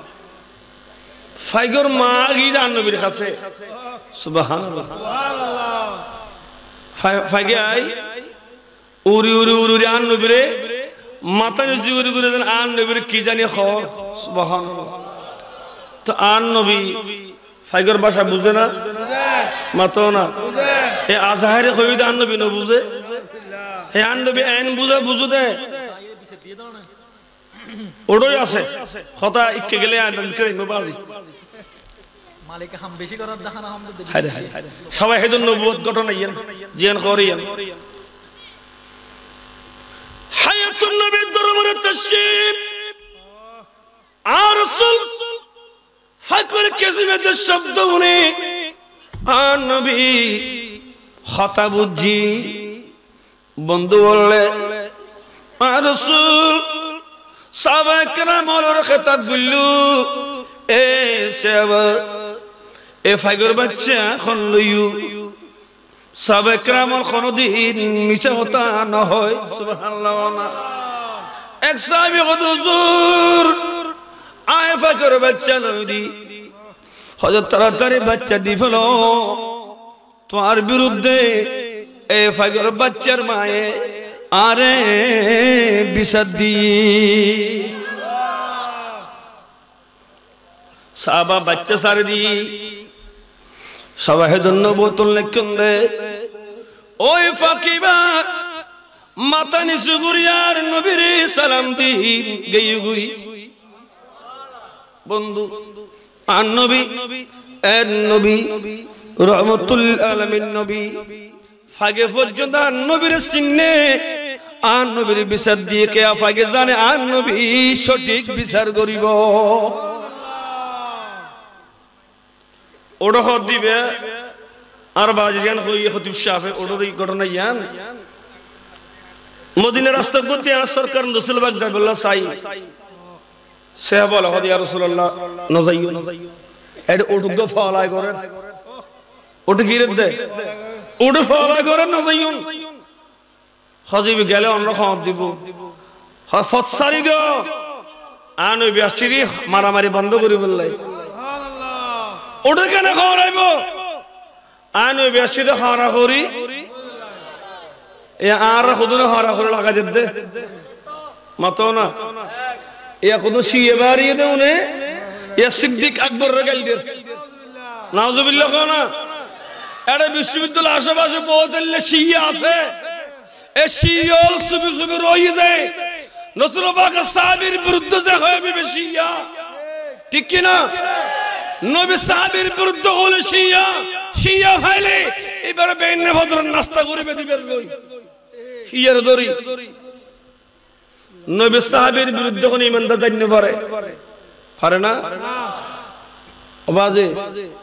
ফাইগর মা গি জান নবীর কাছে সুবহানাল্লাহ সুবহানাল্লাহ ফাইগে আই উরি উরি উরি আন নবীরে মাথা নিচে উরি উরি আন নবীর কি জানি খ সুবহানাল্লাহ। তো আন নবী ফাইগর ভাষা বুঝে না, মাতো না, এ আজহারে কই আন নবী ন বুঝে, হে আন নবী আইন বুঝে বুঝু দে ওড়ই আছে কথা ইকে গেলে আন নবী বাজি মালিক হাম বেশি করার দেখানা হাম দে হায় হায় সবাই হেদন নবুয়ত ঘটনা ইয়ান জিয়ান করিয়ান হায়াতুন নবী দরবারে তাশরীফ আর রাসূল ফাকর কাসিমে দে শব্দ উনি আর নবী খাতাবুজি বন্ধু বললে আর রাসূল সাহাবা کرام ওর খেতাব গুল্লু এ সাহাবা এ ফাইগর বাচ্চা এখন লইউ সাহাবা کرام কোনদিন মিছা কথা না হয় সুবহানাল্লাহ। এক সাহাবী হুজুর আয় ফাইগর বাচ্চা লইদি হযরত তাড়াতাড়ি বাচ্চা দি ফেলো তোমার বিরুদ্ধে এ ফাইগর বাচ্চার মায়ে আরে বিসাদি সাহাবা বাচ্চা সারে দি সবাই জন্য বোতল লেখন দে ওই ফাকিবা মাতা নিচু করিয়ার নবীর সালাম দি গই গুই বন্ধু আর নবী এর নবী রহমতুল আলামিন নবী ফাগে পর্যন্ত আর নবীর চিহ্নে আর নবীর বিচার দিয়ে কে ফাগে জানে আর নবী সঠিক বিচার করিব ওড় দিবে আর বাজিয়ান হই খতিব সাহেব ওড় এই ঘটনা ইয়ান মদিনা রাস্তা করতে আর সরকার রাসূল বাগ জাবিল্লাহ সাই সে বলে হদি ইয়া রাসূলুল্লাহ নজাইয়ু এড ওটুগ ফলাই করে ওট গিরে দে ওট ফলাই করে নজাইয়ু হজিব গেলে অন্য খবর দিব হফত সারি গো আন ওই বিয়াসিরি মারামারি বন্ধ করি বললাই সুবহানাল্লাহ ওটা কেন খবর আইব আন ওই বিয়াসিরি হারা করি এ আর খুদুনে হারা করে লাগা দে মত না এ খুদু শিয়ে বাড়িয়ে দে উনি এ সিদ্দিক আকবর রেগাল দে নাউজুবিল্লাহ কোনা এড়ে বিশ্ববিদ্যালয় আশেপাশে পৌঁছলে শিয়া আছে এ শিয়ল সুবি সুবি রই যায় রাসূল পাকের সাহাবীর বিরুদ্ধে যে হয় বিবে শিয়া ঠিক কি না নবী সাহাবীর বিরুদ্ধে হলে শিয়া শিয়া ফাইলে এবারে বেইনে ভদ্র নাস্তা করে দিবের লই শিয়ার দরি নবী সাহাবীর বিরুদ্ধে কোন ইমানদার জানতে পারে পারে না আওয়াজে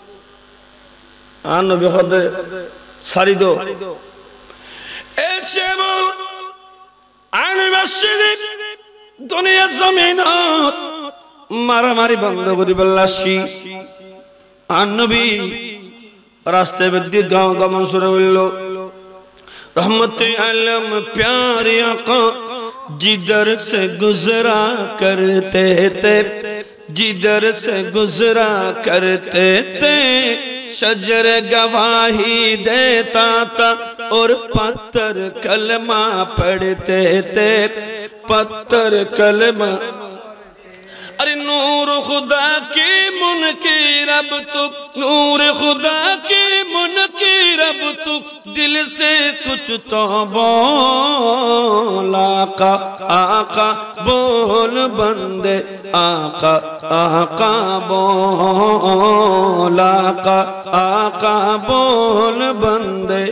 আর নবী হদে সারি দো এ শেবল আনি মসজিদে দুনিয়া জমিনত মারামারি বন্ধ করি বললাসি আর নবী রাস্তায় বেদি গাঁও গমন শুরু হইলো रहमते आलम प्यारे आका जिधर से गुजरा करते थे जिधर से गुजरा करते थे शजर गवाही देता था और पत्थर कलमा पढ़ते थे पत्थर कलमा अरे नूर खुदा की मुनकिर अब तो नूर खुदा की मुनकिर फकीर अब तू दिल से कुछ तो बोल आका आका बोल बंदे आका आका बोल आका आका बोल बंदे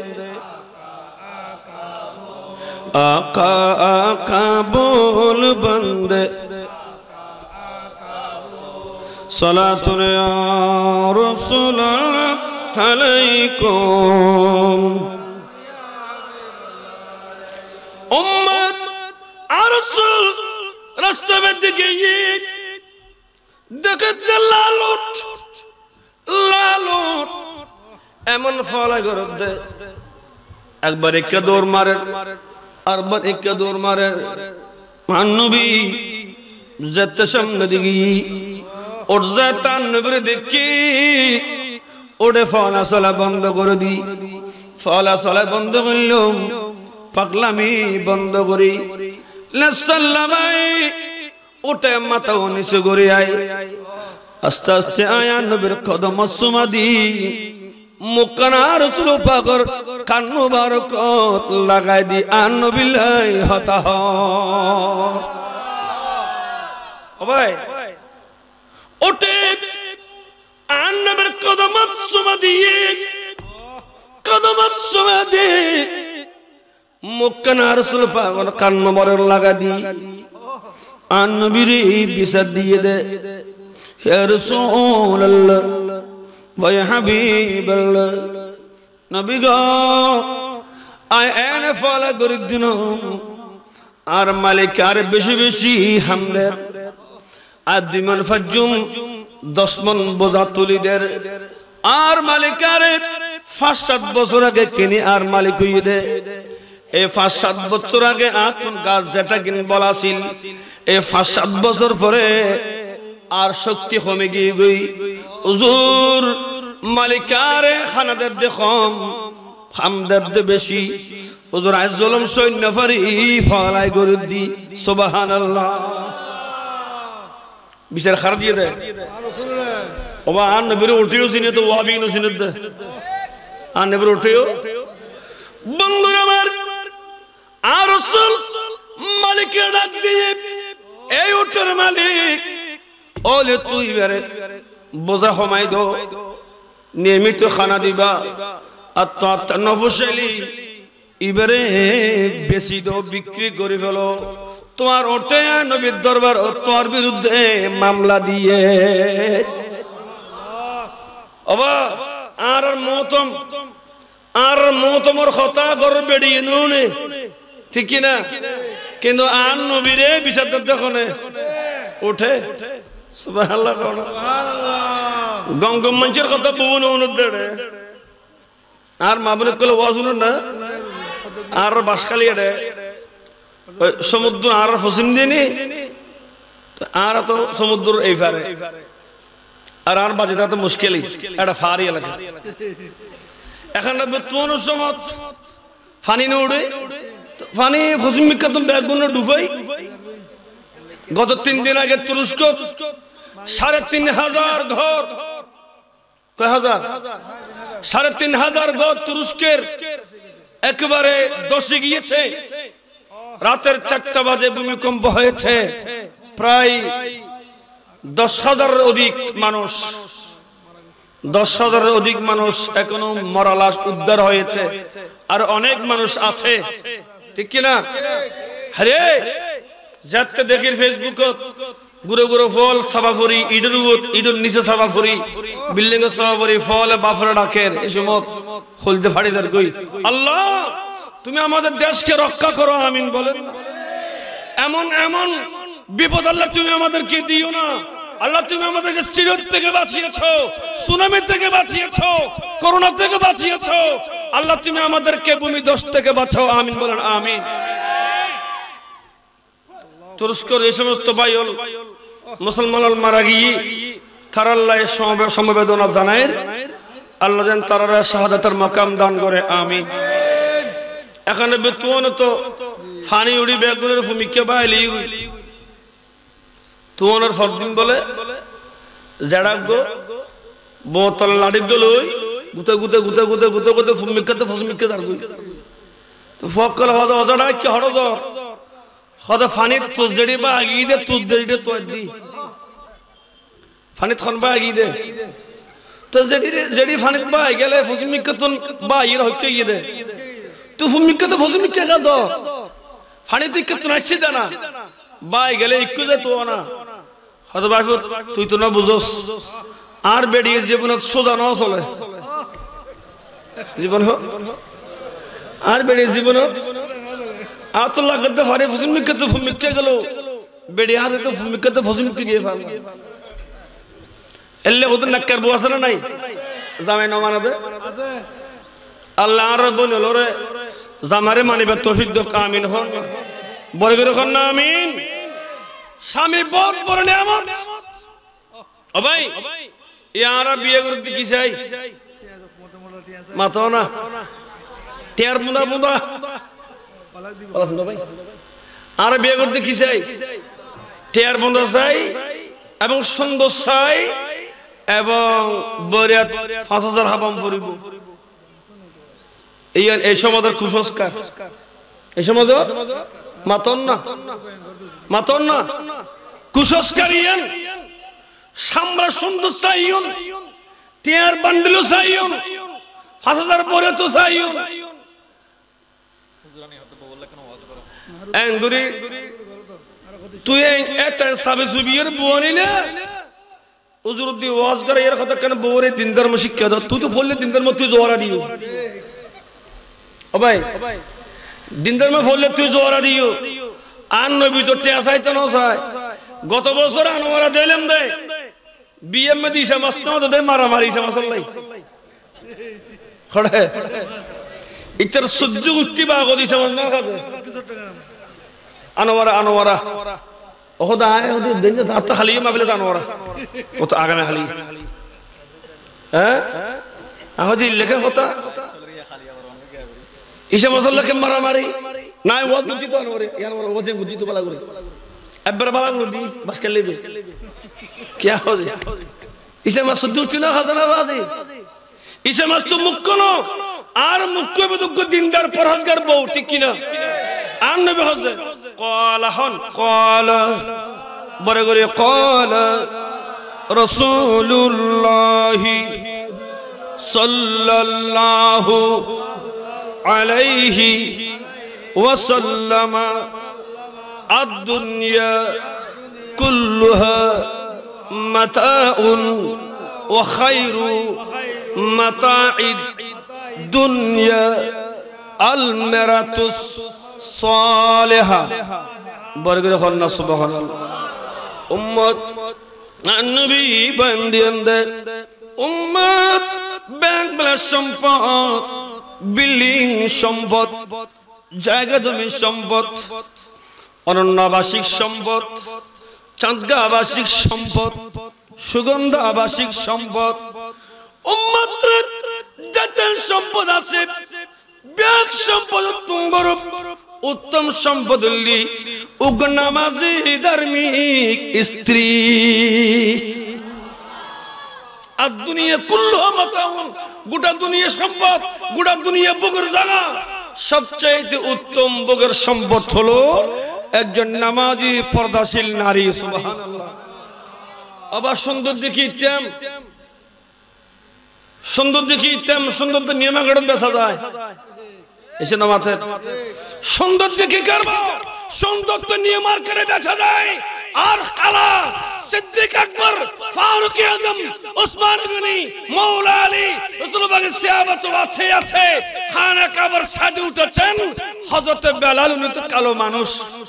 आका आका बोल बंदे सलातुन या रसूल अलैकुम उम्मत रसूल रास्ते में दिखे देखते लालूट लालूट एमन फला कर दे एक बार एक दौड़ मारे और बार एक दौड़ मारे नबी जत्ते सामने दिखी और जैतान नबी देखी ओडे फला सला बंद कर दी फला सला बंद कर लो पगलामी बंद करी लसल्लमाई उठे माता उन्नीस गोरी आई आस्ते आस्ते आया नबीर कदम सुमादी मुकना रसूल पाकर कान्नु बारकत लगाई दी आन नबी लाई हता हो भाई उठे आन नबीर कदम सुमादी कदम सुमादी मुकना रसूल पाकर कान्नु बारक लगा दी आन नबी रे बिसा दिए दे या रसूल अल्लाह वह हबीब अल्लाह नबी गो आय एने फला गरिदिनो आर मालिक आर बेशी बेशी हमदेर आदिमन फज्जुम दस मन बोझा तुलिदेर आर मालिक आरे पाँच सात बছর আগে কিনে আর মালিক হইয়ে দে এই পাঁচ সাত বছর আগে আতুন গাছ যেটা কিন বলা ছিল এই পাঁচ সাত বছর পরে আর শক্তি কমে গিয়ে গই হুজুর মালিকারে খানাদের দেখম হামদের দে বেশি হুজুর আজ জুলুম সৈন্য ফারি ফলাই করে দি সুবহানাল্লাহ বিচার খারাপ দিয়ে দেয় ওবা আর নবীর উঠিও চিনে তো ওয়াবি নো চিনে দে আর নবীর উঠিও বন্ধুরা আমার আর রাসূল মালিকের ডাক দিয়ে এই উটের মালিক ওলে তুই বেরে বোঝা কমাই দো নিয়মিত খানা দিবা আর তো নফসালি এবারে বেশি দো বিক্রি করে ফেলো তোমার ওটে নবীর দরবার তোমার বিরুদ্ধে মামলা দিয়ে ওবা আর মতম আর মতমর কথা গর বেড়িয়ে নুনে ঠিক কি না কিন্তু আর নবীরে বিচার দেখো না ওঠে সুবহানাল্লাহ সুবহানাল্লাহ গঙ্গম মঞ্চের কথা বউন অনুদড়ে আর মাবনে কল ওয়াজুন না আর বাসখালি এডে সমুদ্র আর ফসিন দিনি আর তো সমুদ্র এই পারে আর আর বাজেটা তো মুশকিলই এটা ফারি এলাকা এখন বর্তমান সময় পানি নড়ে পানি ফসিন মিকাতম ব্যাগুন ডুবাই গত তিন দিন আগে তুরস্ক সাড়ে তিন হাজার ঘর কয় হাজার সাড়ে তিন হাজার ঘর তুরস্কের একেবারে দশে গিয়েছে রাতের চারটা বাজে ভূমিকম্প হয়েছে প্রায় দশ হাজারের অধিক মানুষ দশ হাজারের অধিক মানুষ এখনো মরা লাশ উদ্ধার হয়েছে আর অনেক মানুষ আছে ঠিক কিনা আরে যাতে দেখি ফেসবুকত গুরু গুরু ফল সাবাফরি ইডর ইডর নিচে সাবাফরি বিল্ডিং এর সাবাফরি ফল বাফরা ডাকের এই সময় খুলতে ফাড়ি দার কই আল্লাহ তুমি আমাদের দেশকে রক্ষা করো আমিন বলেন এমন এমন বিপদ আল্লাহ তুমি আমাদেরকে দিও না আল্লাহ তুমি আমাদেরকে সিরিয়াস থেকে বাঁচিয়েছো সুনামি থেকে বাঁচিয়েছো করোনা থেকে বাঁচিয়েছো আল্লাহ তুমি আমাদেরকে ভূমিধস থেকে বাঁচাও আমিন বলেন আমিন তুরস্কের এই সমস্ত ভাই মুসলমান মারা গিয়ে তারা আল্লাহ সমবেদনা জানায় আল্লাহ যেন তারা শাহাদাতের মাকাম দান করে আমিন এখানে বেতুয়ানো তো ফানি উড়ি বেগুনের ভূমিকা বাইলি তুয়ানোর ফরদিন বলে জেড়াগ গো বোতল লাড়ি গলই গুতে গুতে গুতে গুতে গুতে গুতে ফুমিকাতে ফসমিকে যার কই ফকল হজা হজাটা কি হরজ হদা ফানিত তুজড়ি বা আগিদে তুজড়িতে তোদি ফানিত খন বা আগিদে তো জড়ি জড়ি ফানিত বা গেলে ফসমিকে তুন বা ইর হচ্ছে ইদে তু ফুমিকে তো ফসমিকে গা দো ফানিত কি তুন আসছে না বা গেলে ইকু যে তো না হদা বাবু তুই তো না বুঝোস আর বেড়িয়ে জীবনত সোজা না চলে জীবন হোক আর বেড়িয়ে জীবনত আর তো লাগাতে পারে ফসমিকে তো ফুমিকে গেল বেড়িয়ে হাতে তো ফুমিকে তো ফসমিকে গিয়ে ফেল এলে ওদের নাক্কার বউ আছে না নাই জামাই না মানাবে আল্লাহ রাব্বুল আলামিন জামারে মানিবে তৌফিক দাও আমিন হন বড় করে হন না আমিন স্বামী বহুত বড় নিয়ামত ও ভাই ইয়ারা বিয়ে করতে কি চাই মাতো না টিয়ার মুদা মুদা ভাই আর বিয়ে করতে কি চাই টিয়ার মুদা চাই এবং সুন্দর চাই এবং বরিয়াত পাঁচ হাজার হাবাম পরিব এই এই সমাজের কুসংস্কার এই সমাজ মাতন না মাতন না কুসংস্কার ইয়ান সামরা সুন্দর চাইয়ন টিয়ার বান্ডেল চাইয়ন পাঁচ হাজার পরে তো চাইয়ন এন্দুরি তুই একটা সাবে সুবিয়ের বুয়ানিলে উজুরুদ্দি ওয়াজ করে এর কথা কেন বউরে দিন ধর্ম শিক্ষা দাও তুই তো বললে দিন ধর্ম তুই জোয়ারা দিও ও ভাই দিন ধর্ম বললে তুই জোয়ারা দিও আর নবী তো টেয়া চাইতে না চাই গত বছর আনোয়ারা দিলাম দে বিএম মে দিছে মাস্ত তো দে মারা মারিছে মাসাল্লাই খড়ে ইতর সুজ্জু উঠতি বা গো দিছে মাস না খাতে আনোয়ারা আনোয়ারা ওহদা আয় ওদি দিন রাত খালি মাবলে আনোয়ারা ও তো আগামী খালি হ্যাঁ আহজি লেখা কথা ইসে মাসাল্লাকে মারা মারি নাই ওয়াজ গুজি তো আনোয়ারে ইয়ান ওয়াজে গুজি তো বালা করে একবার বালা করে দি বাস কে লেবে কি হবে ইসে মাস সুদ্দুতি না খাজানা বাজি ইসে মাস তো মুখ কোন আর মুখ্য বিদুগ্গ দিনদার পরহেজগার বউ ঠিক কি না আর নবী হযরত قال هن قال برغري قال رسول الله صلى الله عليه وسلم الدنيا كلها متاع وخير متاع الدنيا المرأة الصالحة برغر خلنا سبحان الله উম্মত নবী বান্দিয়ানদে উম্মত ব্যাংক ব্যালেন্স সম্পদ বিল্ডিং সম্পদ জায়গা জমি সম্পদ অরণ্যবাসিক সম্পদ চাঁদগাঁবাসিক সম্পদ সুগন্ধ আবাসিক সম্পদ উম্মত যাদের সম্পদ আছে ব্যাংক সম্পদ তোমার উত্তম সম্পদ লি উগনামাজি ধার্মিক স্ত্রী আর দুনিয়া কুল্লুহা মাতাউন গোটা দুনিয়া সম্পদ গোটা দুনিয়া ভোগের জায়গা সবচেয়ে উত্তম ভোগের সম্পদ হলো একজন নামাজি পর্দাশীল নারী সুবহানাল্লাহ আবার সুন্দর দেখি তেম সুন্দর দেখি তেম সুন্দর তো নিয়মাগড়ন দেখা যায় এসে নামাতে সুন্দর দেখি করবা সুন্দর তো নিয়মার করে দেখা যায় আর কালা সিদ্দিক আকবর ফারুক আজম ওসমান গনি মাওলা আলী রাসূলুল্লাহর সাহাবাত আছে আছে খানা কাবার সাজে উঠেছেন হযরত বেলাল উনি তো কালো মানুষ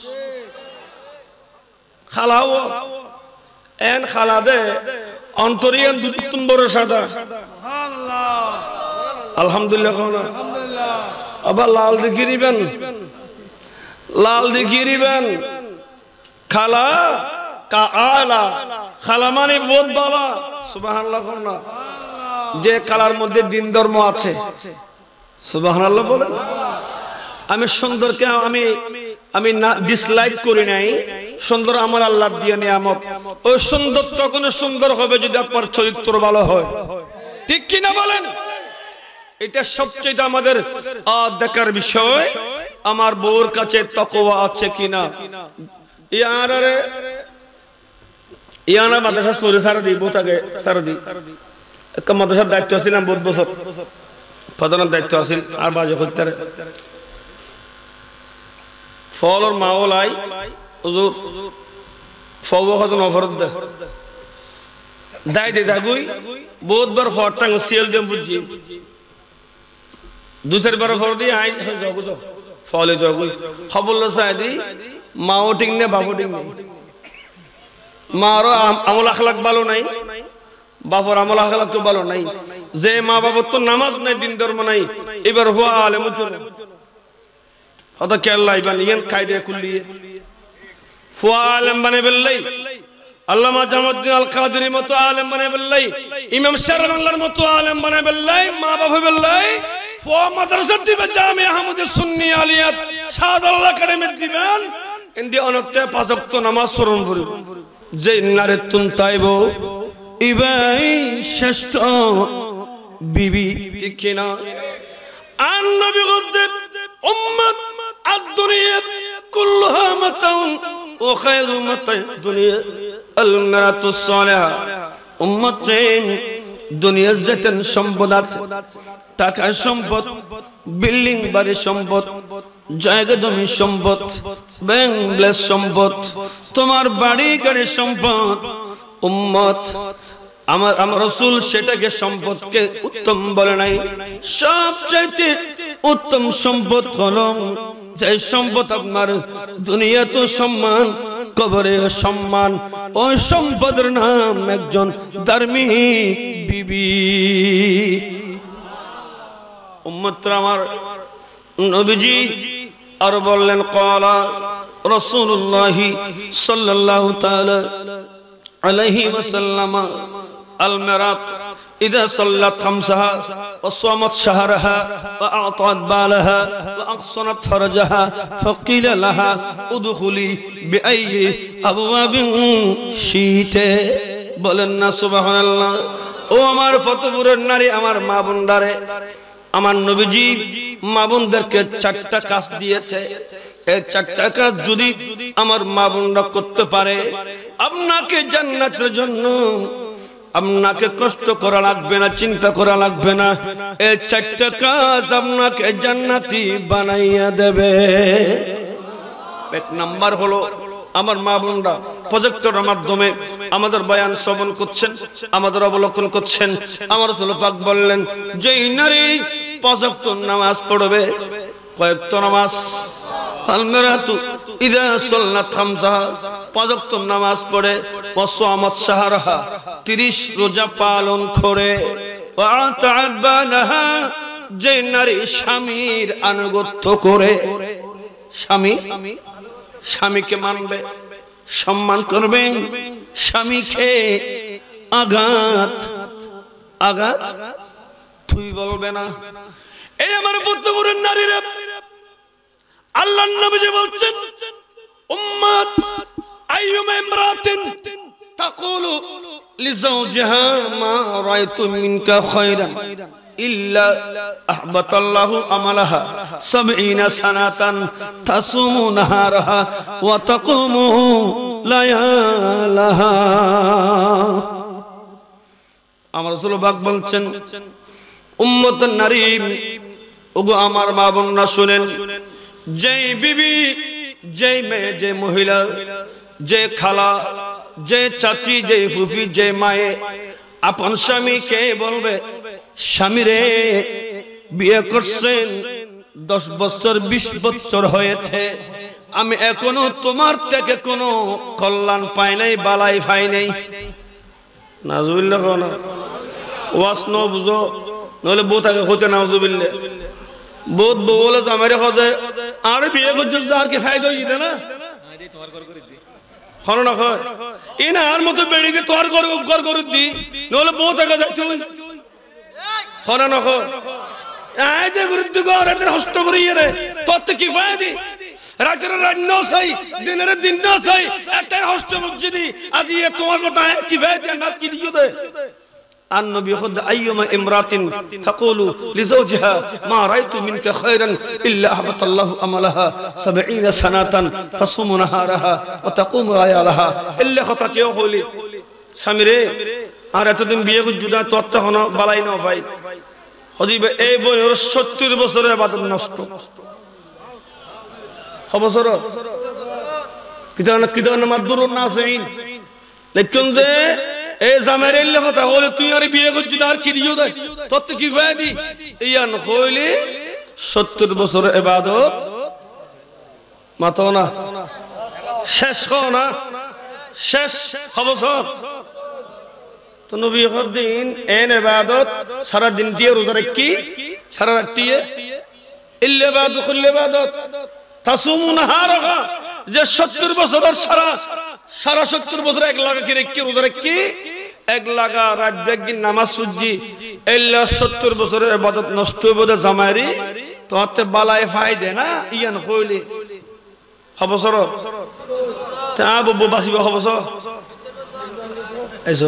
খালাও এন খালাদে অন্তরিয়ান দুতুন বড় সাদা সুবহানাল্লাহ আলহামদুলিল্লাহ আলহামদুলিল্লাহ আবার লাল দেখিরিবেন লাল দেখিরিবেন খালা কা আলা খালা মানে বহুত ভালো সুবহানাল্লাহ না যে কালার মধ্যে দিন ধর্ম আছে সুবহানাল্লাহ বলেন আমি সুন্দরকে আমি আমি ডিসলাইক করি নাই সুন্দর আমার আল্লাহর দিয়ে নিয়ামত ওই সুন্দর তখন সুন্দর হবে যদি আপনার চরিত্র ভালো হয় ঠিক কি না বলেন এটা সবচেয়ে আমাদের দেখার বিষয় আমার বউর কাছে তাকওয়া আছে কিনা। ইয়ারে ইয়ানা মাদ্রাসা সরে সারা দি বোতাকে সারা দি একটা মাদ্রাসার দায়িত্ব ছিলাম বহুত বছর, প্রধানের দায়িত্ব আছিল আর বাজে করতে ফলর মাওলাই হুজুর ফব হজন অফরত দে দাই দে যাগুই বহুতবার ফরটাং সিএল দেম বুঝি দুসের বার ফর দি আই জগু তো ফলে জগুই খবর সাইদি মাও ঠিক নে বাবু ঠিক নে মারো আমল আখলাক ভালো নাই, বাবার আমল আখলাক তো ভালো নাই, যে মা বাবার তো নামাজ নাই, দিন ধর্ম নাই, এবার হুয়া আলেম চলে হয়তো কেল্লা ইবান ইয়ান কায়দা কুল্লিয়ে ফুয়া আলেম বানে বেল্লাই, আল্লামা জামাউদ্দিন আল কাদেরী মতো আলেম বানে বেল্লাই, ইমাম শের বাংলার মতো আলেম বানে বেল্লাই, মা বাবা বেল্লাই ফুয়া মাদ্রাসা দিবে জামে আহমদে সুন্নি আলিয়াত শাহদাল্লাহ একাডেমি দিবেন ইন্দি অনতে পাঁচ ওয়াক্ত নামাজ স্মরণ করিব যে নারে তুন তাইব ইবাই শ্রেষ্ঠ বিবি ঠিক কিনা। আন নবী গদ্দে উম্মত আদ-দুনিয়া কুল্লুহা মাতাউন ওয়া খায়রু মাতাই দুনিয়া আল মারাতুস সালিহা। উম্মতের দুনিয়ার যেতেন সম্পদ আছে, টাকা সম্পদ, বিল্ডিং বাড়ি সম্পদ, জায়গা জমি সম্পদ, ব্যাংক ব্যালেন্স সম্পদ, তোমার বাড়ি গাড়ি সম্পদ, উম্মত আমার আমার রাসূল সেটাকে সম্পদকে উত্তম বলে নাই। সবচাইতে উত্তম সম্পদ হলো যে সম্পদ আপনার দুনিয়াতে সম্মান, কবরে সম্মান, ওই সম্পদের নাম একজন ধার্মিক বিবি। উম্মতরা আমার নবীজি আর বললেন ক্বালা রাসূলুল্লাহ সাল্লাল্লাহু তাআলা আলাইহি ওয়াসাল্লাম আল মিরাত ইযা সাল্লাত খামসাহা ওয়া সামাত শাহরাহা ওয়া আ'তাত বালাহা ওয়া আহসানাত ফারজাহা ফাকিলা লাহা উদখুলি বিআইয়ি আবওয়াবিন শীতে। বলেন না সুবহানাল্লাহ। ও আমার ফতপুরের নারী, আমার মা বোনদারে, আমার নবীজি মা বোনদেরকে চারটা কাজ দিয়েছে। এই চারটা কাজ যদি আমার মা বোনরা করতে পারে আপনাকে জান্নাতের জন্য আপনাকে কষ্ট করা লাগবে না, চিন্তা করা লাগবে না। এই চারটা কাজ আপনাকে জান্নাতি বানাইয়া দেবে। এক নাম্বার হলো আমার মা বোনরা প্রজেক্টরের মাধ্যমে আমাদের বয়ান শ্রবণ করছেন, আমাদের অবলোকন করছেন। আমার রাসূল পাক বললেন যেই নারী পাঁচ ওয়াক্ত নামাজ পড়বে, কয়েকত নামাজ আল মিরাতু ইযা সাল্লাত খামসাহা, পাঁচ ওয়াক্ত নামাজ পড়ে, ওয়া সামাত শাহরাহা, ত্রিশ রোজা পালন করে, ওয়া আ'তাত বালাহা, যে নারী স্বামীর আনুগত্য করে, স্বামী স্বামীকে মানবে, সম্মান করবে, স্বামীকে আঘাত আঘাত তুই বলবে না। এই আমার বুদ্ধপুরের নারীরা আল্লাহর নবী বলছেন উম্মত আইয়ুমা ইমরাতিন তাকুলু লিজাওজিহা মা রাআইতু মিনকা খায়রান ইল্লা আহবাতাল্লাহু আমালাহা সাবঈনা সানাতান তাসুমু নাহারাহা ওয়া তাকুমু লায়ালাহা। আমার রাসূল পাক বলছেন উম্মতের নারী, ওগো আমার মা বোনরা শুনেন, যেই বিবি, যেই মেয়ে, যে মহিলা, যে খালা, যে চাচি, যে ফুফি, যে মায়ে আপন স্বামীকে বলবে স্বামীরে বিয়ে করছেন দশ বছর বিশ বছর হয়েছে, আমি এখনো তোমার থেকে কোনো কল্যাণ পাই নাই, বালাই পাই নাই। নাউজুবিল্লাহ কোন ওয়াস ন বুঝো নলে বউ থাকে হতে নাউজুবিল্লাহ। বহুত বউ বলে জামাইরে খোঁজে আর বিয়ে করছে আর কি ফায়দা হইছে না হলো না হয় এই না আর মতো বেড়িকে তোর ঘর ঘর করে দি নলে বউ থাকে যাই তুই হলো না হয় আই দে গুরুত্ব ঘর এত হস্ত করি রে তোর তো কি ফায়দা রাতের রান্ন চাই দিনের দিন না চাই এত হস্ত মসজিদি আজি তোমার কথা কি ফায়দা না কি দিও দে النبي يقول أيما امرأة تقول لزوجها ما رأيت منك خيرا إلا أحبط الله أملها سبعين سنة تصوم نهارها وتقوم ليالها إلا خطأك يقولي سامري আর এতদিন বিয়ে করে জুদা তোর তো হনো বালাই না ভাই হদিবে এই বই ওর সত্তর বছরের ইবাদত নষ্ট খবর কিদান কিদান মাদুর নাসিন লেকিন যে এই জামাইরের কথা হলে তুই আর বিয়ে করে জুদা আর কি দিও দে তোর তো কি ফায়দি ইয়ান কইলে সত্তর বছরের ইবাদত মাতো না শেষ হয় না শেষ খবর তো নবী দিন এন ইবাদত সারা দিন দিয়ে রোজা রাখি সারা রাত দিয়ে ইল্লা ইবাদত কুল্ল ইবাদত তাসুমু নাহারহা যে সত্তর বছরের সারা সারা সত্তর বছর এক লাগা কি রাখি রোজা রাখি এক লাগা রাত বেগিন নামাজ সুজি ইল্লা সত্তর বছরের ইবাদত নষ্ট হবে জামাইরি তো আতে বালায় ফায়দা না ইয়ান কইলে খবর তা বব বাসিব খবর এসো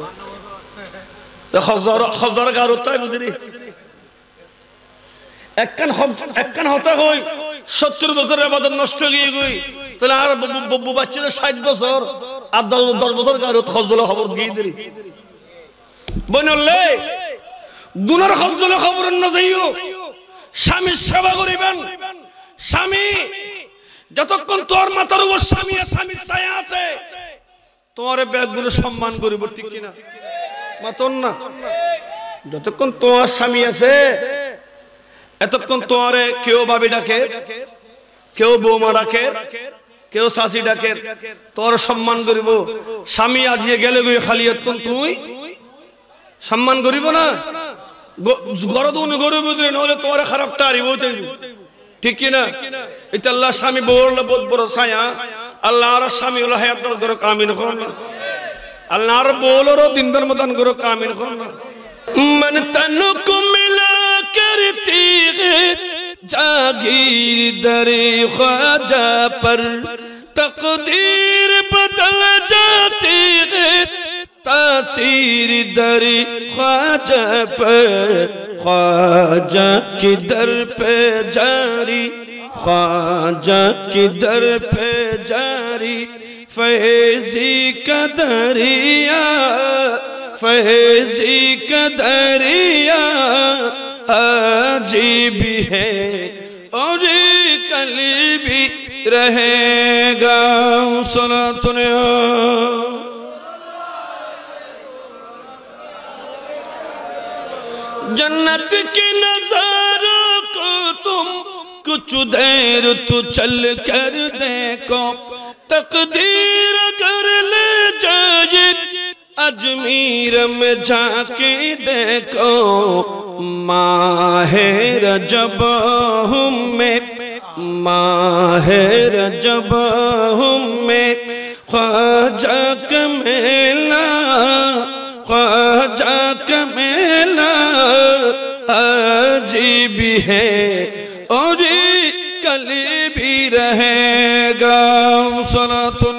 খজর খজর গারুতাই বুঝরি একখান একখান হতা হই সত্তর বছরের ইবাদত নষ্ট গিয়ে গই তাহলে আর বব্বু বাচ্চাদের ষাট বছর আর দশ বছর গারুত খজল খবর গিয়ে দিলি বনলে দুনার খজল খবর না যাইও স্বামীর সেবা করিবেন স্বামী যতক্ষণ তোর মাথার উপর স্বামী আর স্বামীর ছায়া আছে তোমার ব্যাগগুলো সম্মান করিব ঠিক কিনা মাতন না যতক্ষণ তোমার স্বামী আছে এতক্ষণ তোমারে কেউ ভাবি ডাকে কেউ বৌমা ডাকে কেউ শাশি ডাকে তোর সম্মান করিব স্বামী আজিয়ে গেলে গিয়ে খালি এতক্ষণ তুই সম্মান করিব না গরদ গরিব নহলে তোমার খারাপটা আরিব ঠিক কিনা এটা আল্লাহ স্বামী বড় বহুত বড় ছায়া আল্লাহ আর স্বামী হলো হায়াত দান করো আমিন কোন আল্লাহ আর বলরো দিন দান মদান করো আমিন কোন मन तन को मिला करती है जागीर दरे ख्वाजा पर तकदीर बदल जाती है तासीर दरे ख्वाजा पर ख्वाजा की दर पे जारी ख्वाजा की दर पे जारी फैज़ी का दरिया फैज़ी का दरिया आज भी है और कल भी रहेगा सलातुन जन्नत के नज़ारों को तुम कुछ देर तो चल कर देखो तकदीर अगर ले जाए अजमीर में जाके देखो माहे रजब में माहे रजब में ख्वाजा का मेला ख्वाजा का मेला आज भी है और कल भी रहेगा सलातुन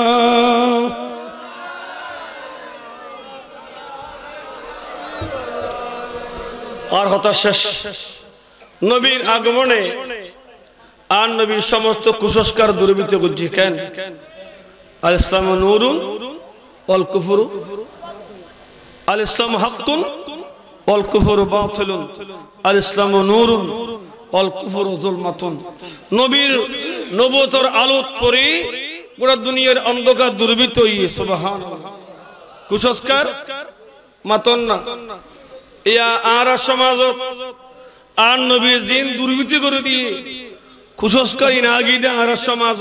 আর হতা শেষ নবীর আগমনে আর নবীর সমস্ত কুসংস্কার দুর্বৃত্ত করছি কেন আল ইসলাম নূরুন ওয়াল কুফরু আল ইসলাম হাক্কুন ওয়াল কুফরু বাতিলুন আল ইসলাম নূরুন ওয়াল কুফরু যুলমাতুন নবীর নবুয়তের আলো পড়ে পুরো দুনিয়ার অন্ধকার দুর্বৃত্ত হইয়ে সুবহানাল্লাহ কুসংস্কার মাতন না ইয়া আর সমাজ আর নবীর জিন দুর্বৃত্তি করে দিয়ে কুসংস্কারী না গিয়ে আর সমাজ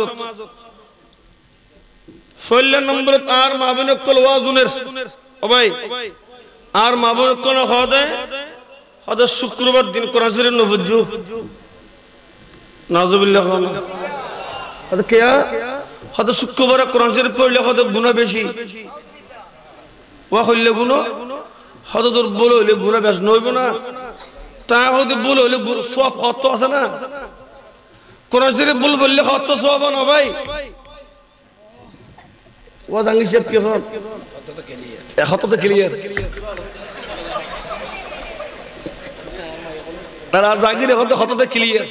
ষোলো নম্বর আর মাবুন কল ওয়াজুনের ও ভাই আর মাবুন কোন হদে হদে শুক্রবার দিন কোরআন শরীফ নফজু নাউজুবিল্লাহ হদে কিয়া হদে শুক্রবার কোরআন শরীফ পড়লে হদে গুনাহ বেশি ওয়া হইলে গুনাহ হদে তোর বলে হইলে গুনাহ বেশ নইব না তা হদে বলে হইলে সওয়াব কত আছে না কোরআন শরীফ বল বললে কত সওয়াব না ভাই ওয়া জানি সব কি হল কত তো ক্লিয়ার তারা জাগিরে হতে হতে ক্লিয়ার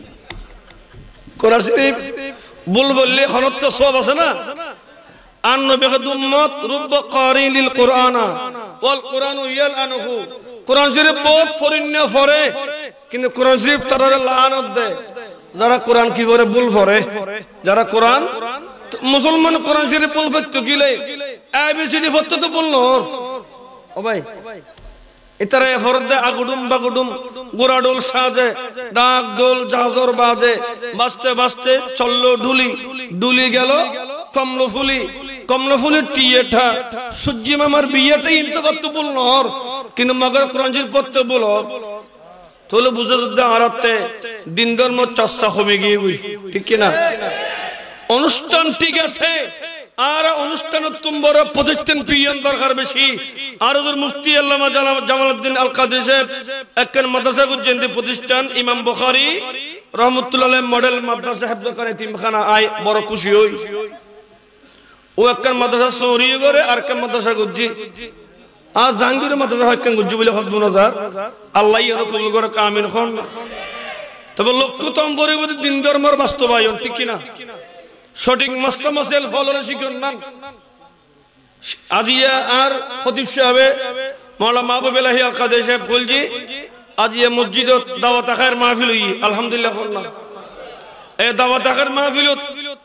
কোরআন শরীফ বল বললে হনত সব আছে না আন নবী উম্মত রুব কারি লিল কুরআনা ওয়াল কুরআনু ইয়ালআনহু কোরআন শরীফ বহুত ফরিন্য ফরে কিন্তু কোরআন শরীফ তারা লানত দেয় যারা কোরআন কি করে ভুল পড়ে যারা কোরআন মুসলমান কোরআন শরীফ ভুল পড়তে গিলে এবিসিডি পড়তে তো ভুল না ও ভাই ইতারা ফরদে আগুডুম বাগুডুম গোরাডোল সাজে ডাক ডোল জাজর বাজে বাজতে বাজতে চললো ডুলি ডুলি গেল কমলফুলি কমলফুলি টিয়েটা সূর্য মামার বিয়েটা ইনতে করতে ভুল না কিন্তু মগর কোরআন শরীফ পড়তে ভুল তোলে বুঝে যুদ্ধ আরাতে দিন ধর্ম চর্চা কমে গিয়ে বই ঠিক কিনা অনুষ্ঠান ঠিক আছে আর অনুষ্ঠান তুমবর প্রতিষ্ঠান পিয়ন দরকার বেশি আর ওদের মুফতি আল্লামা জামালউদ্দিন আল কাদরি সাহেব একখান মাদ্রাসা গুজেন্দি প্রতিষ্ঠান ইমাম বুখারী রহমাতুল্লাহ আলাইহি মডেল মাদ্রাসা হেফজখানা তিনখানা আই বড় খুশি হই ও একখান মাদ্রাসা সৌরি করে আর একখান মাদ্রাসা গুজি আজ জাহাঙ্গীর মাদ্রাসা হকখান গুজি বলে হক দুই হাজার আল্লাহ ইয়ানো কবুল করে আমিন খন তবে লক্ষ্য তম করে দিন ধর্মের বাস্তবায়ন ঠিক কিনা সঠিক মাস্টার মাসেল ফলরে শিখুন না আজিয়া আর খতিব সাহেব মাওলানা মাহবুব ইলাহি আল কাদের সাহেব বলজি আজিয়া মসজিদত দাওয়াত খায়ের মাহফিল হই আলহামদুলিল্লাহ না এই দাওয়াত খায়ের মাহফিলত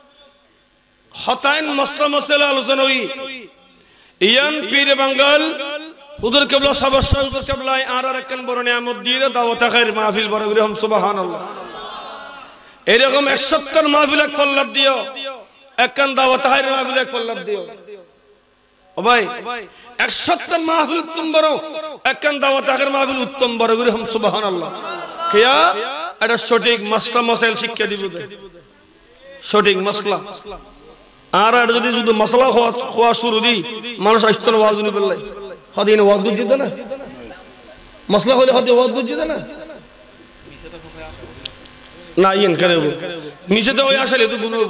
হতাইন মাস্টার মাসেল আলোচনা হই ইয়ান পীর বাঙ্গাল হুজুর কিবলা সাহেব হুজুর কিবলা আর আর একখান বড় নিয়ামত দিয়ে দাওয়াত খায়ের মাহফিল বড় করে হাম সুবহানাল্লাহ এরকম একসত্তর মাহফিল এক পল্লব দিও একখান দাওয়াত খায়ের মাহফিল এক পল্লব দিও ও ভাই একসত্তর মাহফিল উত্তম বড় একখান দাওয়াত খায়ের মাহফিল উত্তম বড় করে হাম সুবহানাল্লাহ কিয়া এটা সঠিক মাসলা মাসাইল শিক্ষা দিব সঠিক মাসলা আর আর যদি শুধু মাসলা খোয়া শুরু দি মানুষ আসতন ওয়াজ নি বললে হদিন ওয়াজ বুঝিত না মাসলা হলে হদি ওয়াজ বুঝিত না না ইন করে নিচে তো ওই আসলে তো গুণ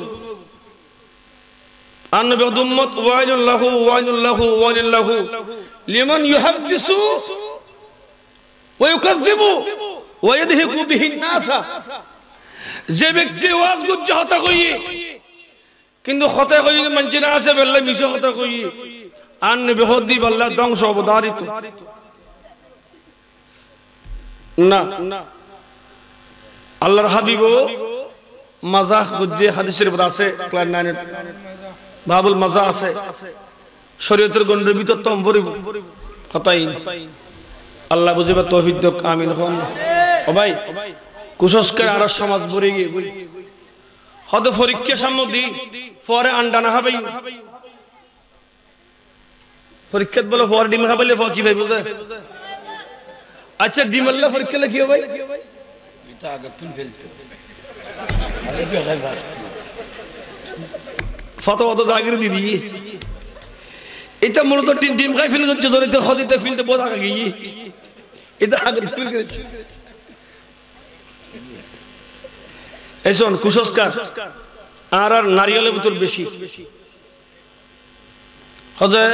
আন নবী উম্মত ওয়াইলুল লাহু ওয়াইলুল লাহু ওয়াইলুল লাহু লিমান ইউহাদ্দিসু ওয়া ইউকাযযিবু ওয়া ইয়াদহিকু বিহি নাসা যে ব্যক্তি ওয়াজ গুজ্জ হতা কইয়ে কিন্তু হতা কইয়ে মঞ্জিনা আসে বললে মিছে হতা কইয়ে আন নবী হদি বল্লা ধ্বংস অবধারিত না আল্লাহর হাবিব মাজাহ গুজ্জে হাদিসের উপর আছে ক্লাস নয় এর বাবুল মাজা আছে শরীয়তের গণ্ডের ভিতর তম পড়িব হতাই আল্লাহ বুঝিবা তৌফিক দাও আমিন হন ও ভাই কুসংস্কার আর সমাজ ভরে গিয়ে বই হদ পরীক্ষা সামনে দি পরে আন্ডা না হবে পরীক্ষাত বলে পরে ডিম খাবেলে কি ভাই বুঝে আচ্ছা ডিম আল্লাহ পরীক্ষা কি হবে ভাই এটা আগে তুল ফেলতে আগে কি হয় ভাই ফতোয়া তো জাগির দি দি এটা মূলত তিন ডিম খাই ফেলে যাচ্ছে ধরে খদিতে ফিলতে বোঝা গিয়ে এটা আগে তুল করে এসন কুসংস্কার আর আর নারিয়েলের ভিতর বেশি হজে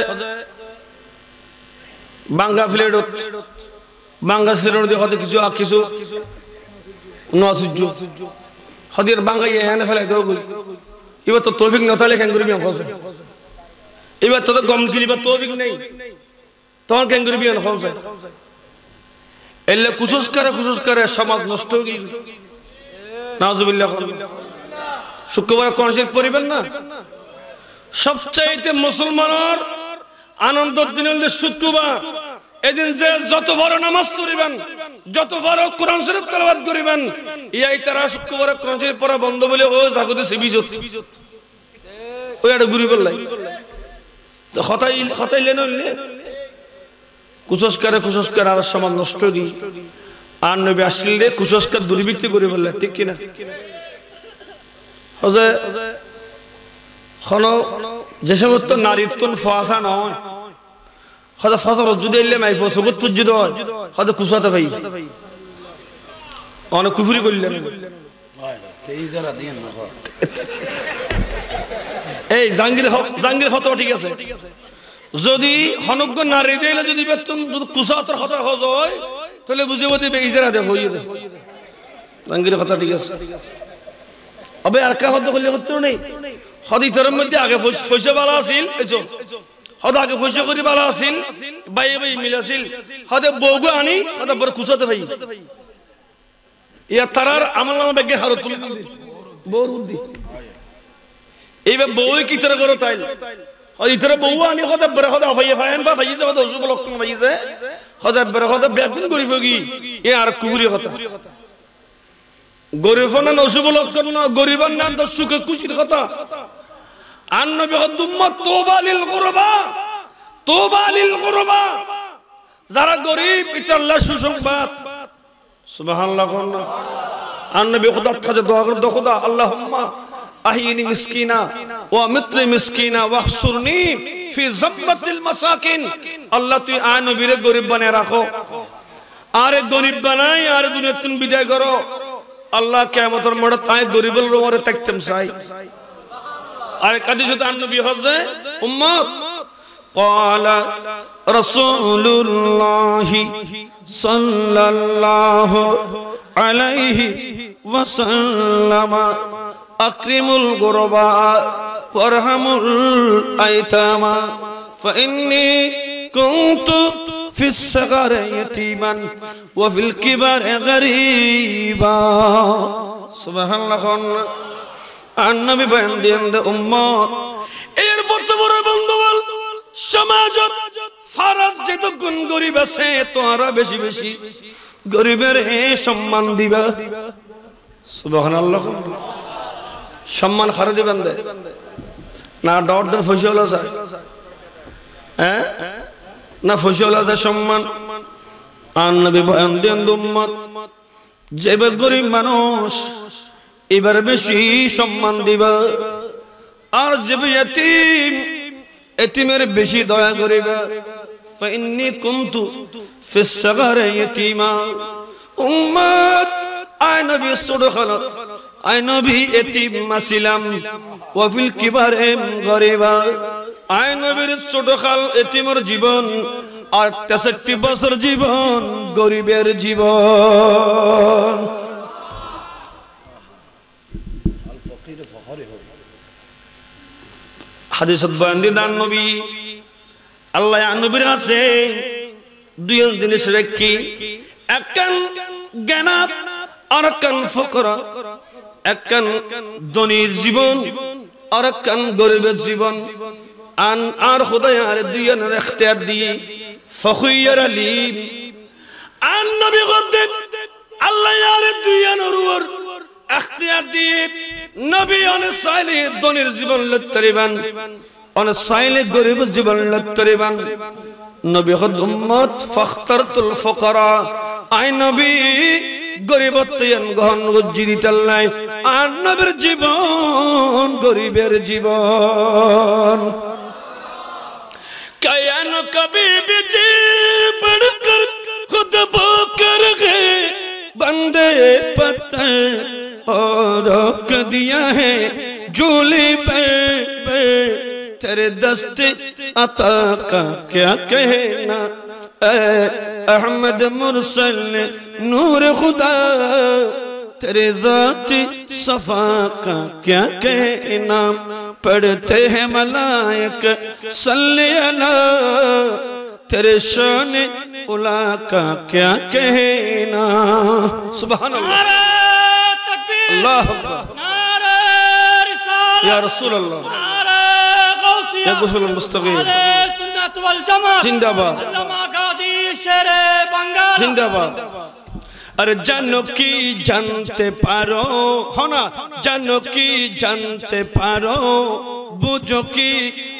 বাঙ্গা ফ্লেট বাঙ্গা ফ্লেট দিয়ে হতে কিছু আর কিছু নসুজ্জ হদির বাঙ্গা এখানে ফেলাই দেবো এবার তো তৌফিক না তাহলে কেন করবি খোঁজে এবার তোদের গম কিনিবার তৌফিক নেই তখন কেন করবি খোঁজে এলে কুসংস্কারে কুসংস্কারে সমাজ নষ্ট হয়ে গিয়েছে নাউজুবিল্লাহ শুক্রবার কোরআন পড়িবেন না সবচাইতে মুসলমানের আনন্দের দিন হল শুক্রবার এদিন যে যত বড় নামাজ পড়িবেন যত বড় কোরআন শরীফ তেলাওয়াত করিবেন এই তারা শুক্রবার কোরআন শরীফ পড়া বন্ধ বলে ও জাগতে সিবিজত ওই একটা গুরি বললাই তো হতাই হতাইলেন হইলে কুসংস্কারে কুসংস্কার আর সমাজ নষ্ট দি আর নবী আসলে কুসংস্কার দুর্বৃত্তি করে বললেন ঠিক কিনা হজে হনো যে সমস্ত নারীর তুন ফাঁসা নয় হয়তো ফসল যদি এলে মাই ফসবত পুজিত হয় হয়তো কুসাতে ভাই অনেক কুফুরি করলেন এই জাঙ্গির জাঙ্গির ফটো ঠিক আছে যদি হনজ্ঞ নারী দিলে যদি বেতন যদি কুসাতের কথা হয় তো তাহলে বুঝে বুঝে ইজারা দে হইয়ে দে রঙ্গির কথা ঠিক আছে আবে আর কা হদ করলে করতে নেই হদি ধর্মের মধ্যে আগে পয়সা বালা আছিল এসো হদ আগে পয়সা করি বালা আছিল বাই বাই মিলাছিল হদে বউগো আনি হদ বড় কুছাতে ভাই ইয়া তারার আমল নামা বেগে হারত তুলে দি বউর উদ্দি এইবা বউ কি তরে করো তাই হদি ধরে বউ আনি হদ বড় হদ আফাইয়া ফাইন বা ভাই যখন ওসু বলক ভাইছে হদ বড় হদ বেগুন করি ফগি এ আর কুগুরি কথা গরিব না নসুব লক্ষণ না গরিবার না দর্শকে খুশির কথা আর নবী উম্মত তওবা লিল গুরবা তওবা লিল গুরবা যারা গরিব এটা আল্লাহ সুসংবাদ সুবহানাল্লাহ আর নবী খোদার কাছে দোয়া করে খোদা আল্লাহুম্মা আহিনি মিসকিনা ওয়া মিতলি মিসকিনা ওয়াহসুরনি ফি যাব্বাতিল মাসাকিন আল্লাহ তুই আ নবীরে গরিব বানায় রাখো আরে গরিব বানাই আর দুনিয়া তুমি বিদায় করো আল্লাহ কিয়ামতের মাঠে তাই গরিবের রোমরে তাকতেম চাই আর হাদিসে তো নবী হযে উম্মত قال رسول الله صلى الله عليه وسلم اكرموا الغرباء وارحموا الايتام فاني كنت في الصغر يتيما وفي الكبر غريبا سبحان الله النبي بيان دين উম্মত এর বড় বন্ধুবল সমাজত ফরজ যেত গুণ গরিব আছে তোরা বেশি বেশি গরিবের হে সম্মান দিবা সুবহানাল্লাহ সম্মান খারে দিবেন দে না ডট ডট ফসল আছে হ্যাঁ না ফসল আছে সম্মান আর নবী বয়ান দেন উম্মত যে গরিব মানুষ এবার বেশি সম্মান দিবা আর যে ইতিম ইতিমের বেশি দয়া করিবা ফাইন্নী কুনতু ফিস সাগারে ইতিমা উম্মত আয় নবী সুদখাল আয় নবী ইতিম মাসিলাম ওয়া ফিল কিবারে গরিবা আয় নবীর সুদখাল ইতিমের জীবন আর তেষট্টি বছর জীবন গরিবের জীবন হাদিসত বয়ান দিন নবী আল্লাহ নবীর আছে দুই জিনিস রেখি একখান জ্ঞানাত আর একখান ফকরা একখান ধনীর জীবন আর একখান গরিবের জীবন আন আর খোদায় আর দুইজনের ইখতিয়ার দিয়ে ফখুইয়ার আলিম আন নবী গদ্দে আল্লাহ আর দুইজনের উপর ইখতিয়ার দিয়ে নবী অনেক চাইলে ধনীর জীবন লত্তরিবান অনেক চাইলে গরিব জীবন লত্তরিবান নবী হদ উম্মত ফাখতারতুল ফুকারা আই নবী গরিবত্বয়ন গ্রহণ উজ্জিরিতাল্লাই আর নবীর জীবন গরিবের জীবন কায়ান কবি বিজি বড়কর খুদ বকর গে বন্দে পতে और रोक दिया है झूली पे पे तेरे दस्ते अता का क्या कहना ए अहमद मुरसल नूर खुदा तेरे ज़ाती सफा का क्या कहना पढ़ते हैं मलाइक सल्ले अला तेरे शान उला का क्या कहना सुभान अल्लाह अल्लाह नारे रिसालत या रसूल अल्लाह नारे गौसिया या गुसल मुस्तगीर सुन्नत वल जमात जिंदाबाद अल्लामा गादी शेरे बंगाल जिंदाबाद अरे जानो की जानते पारो हो ना जानो की जानते पारो बुझो की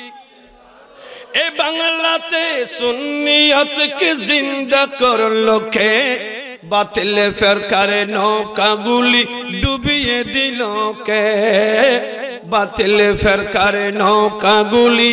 ए बांग्लाते सुन्नियत के जिंदा कर लोके बातिल फरकारे नौका गुली डुबिए दिलों के बातिल फरकारे नौका गुली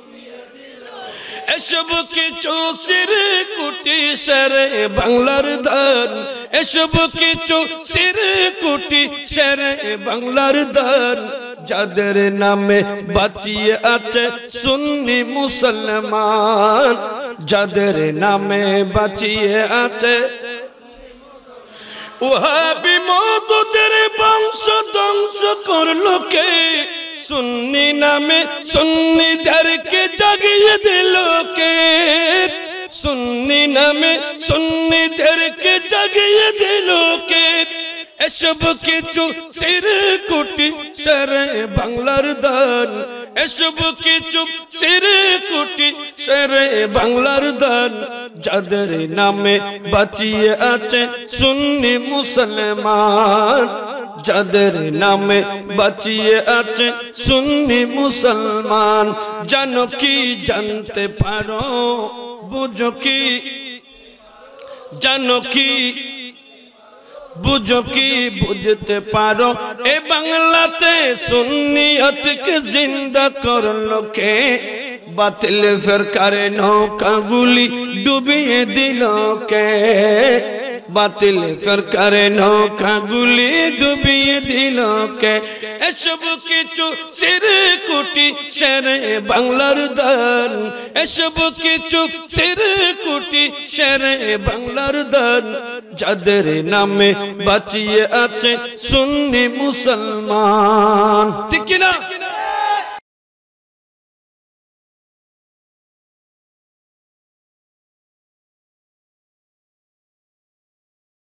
এসব কিছু সির কুটি সেরে বাংলার ধান এসব কিছু সির কুটি সেরে বাংলার ধান যাদের নামে বাঁচিয়ে আছে সুন্নি মুসলমান যাদের নামে বাঁচিয়ে আছে ওহাবি মওদুদের বংশ ধ্বংস করলো কে সুন্নি নামে সুন্নিদেরকে জাগিয়ে দিল কে সুন্নি নামে সুন্নিদেরকে জাগিয়ে দিল কে এসব কিছু শিরকুটি শেরে বাংলার দান এসব কিছু শিরকুটি শেরে বাংলার দান যাদের নামে বাঁচিয়ে আছে সুন্নি মুসলমান যাদের নামে বাঁচিয়ে আছে সুন্নি মুসলমান জানো কি জানতে পারো বুঝো কি জানো কি বুঝো কি বুঝতে পারো এ বাংলাতে সুন্নিয়তকে জিন্দা করলো কে বাতিল ফিরকার নৌকাগুলি ডুবিয়ে দিল কে বাতিল ফিরকার নৌকাগুলি ডুবিয়ে দিল কে এসব কিছু শিরকুটি শেরে বাংলার দান এসব কিছু শিরকুটি শেরে বাংলার দান যাদের নামে বাঁচিয়ে আছে সুন্নি মুসলমান ঠিক কি না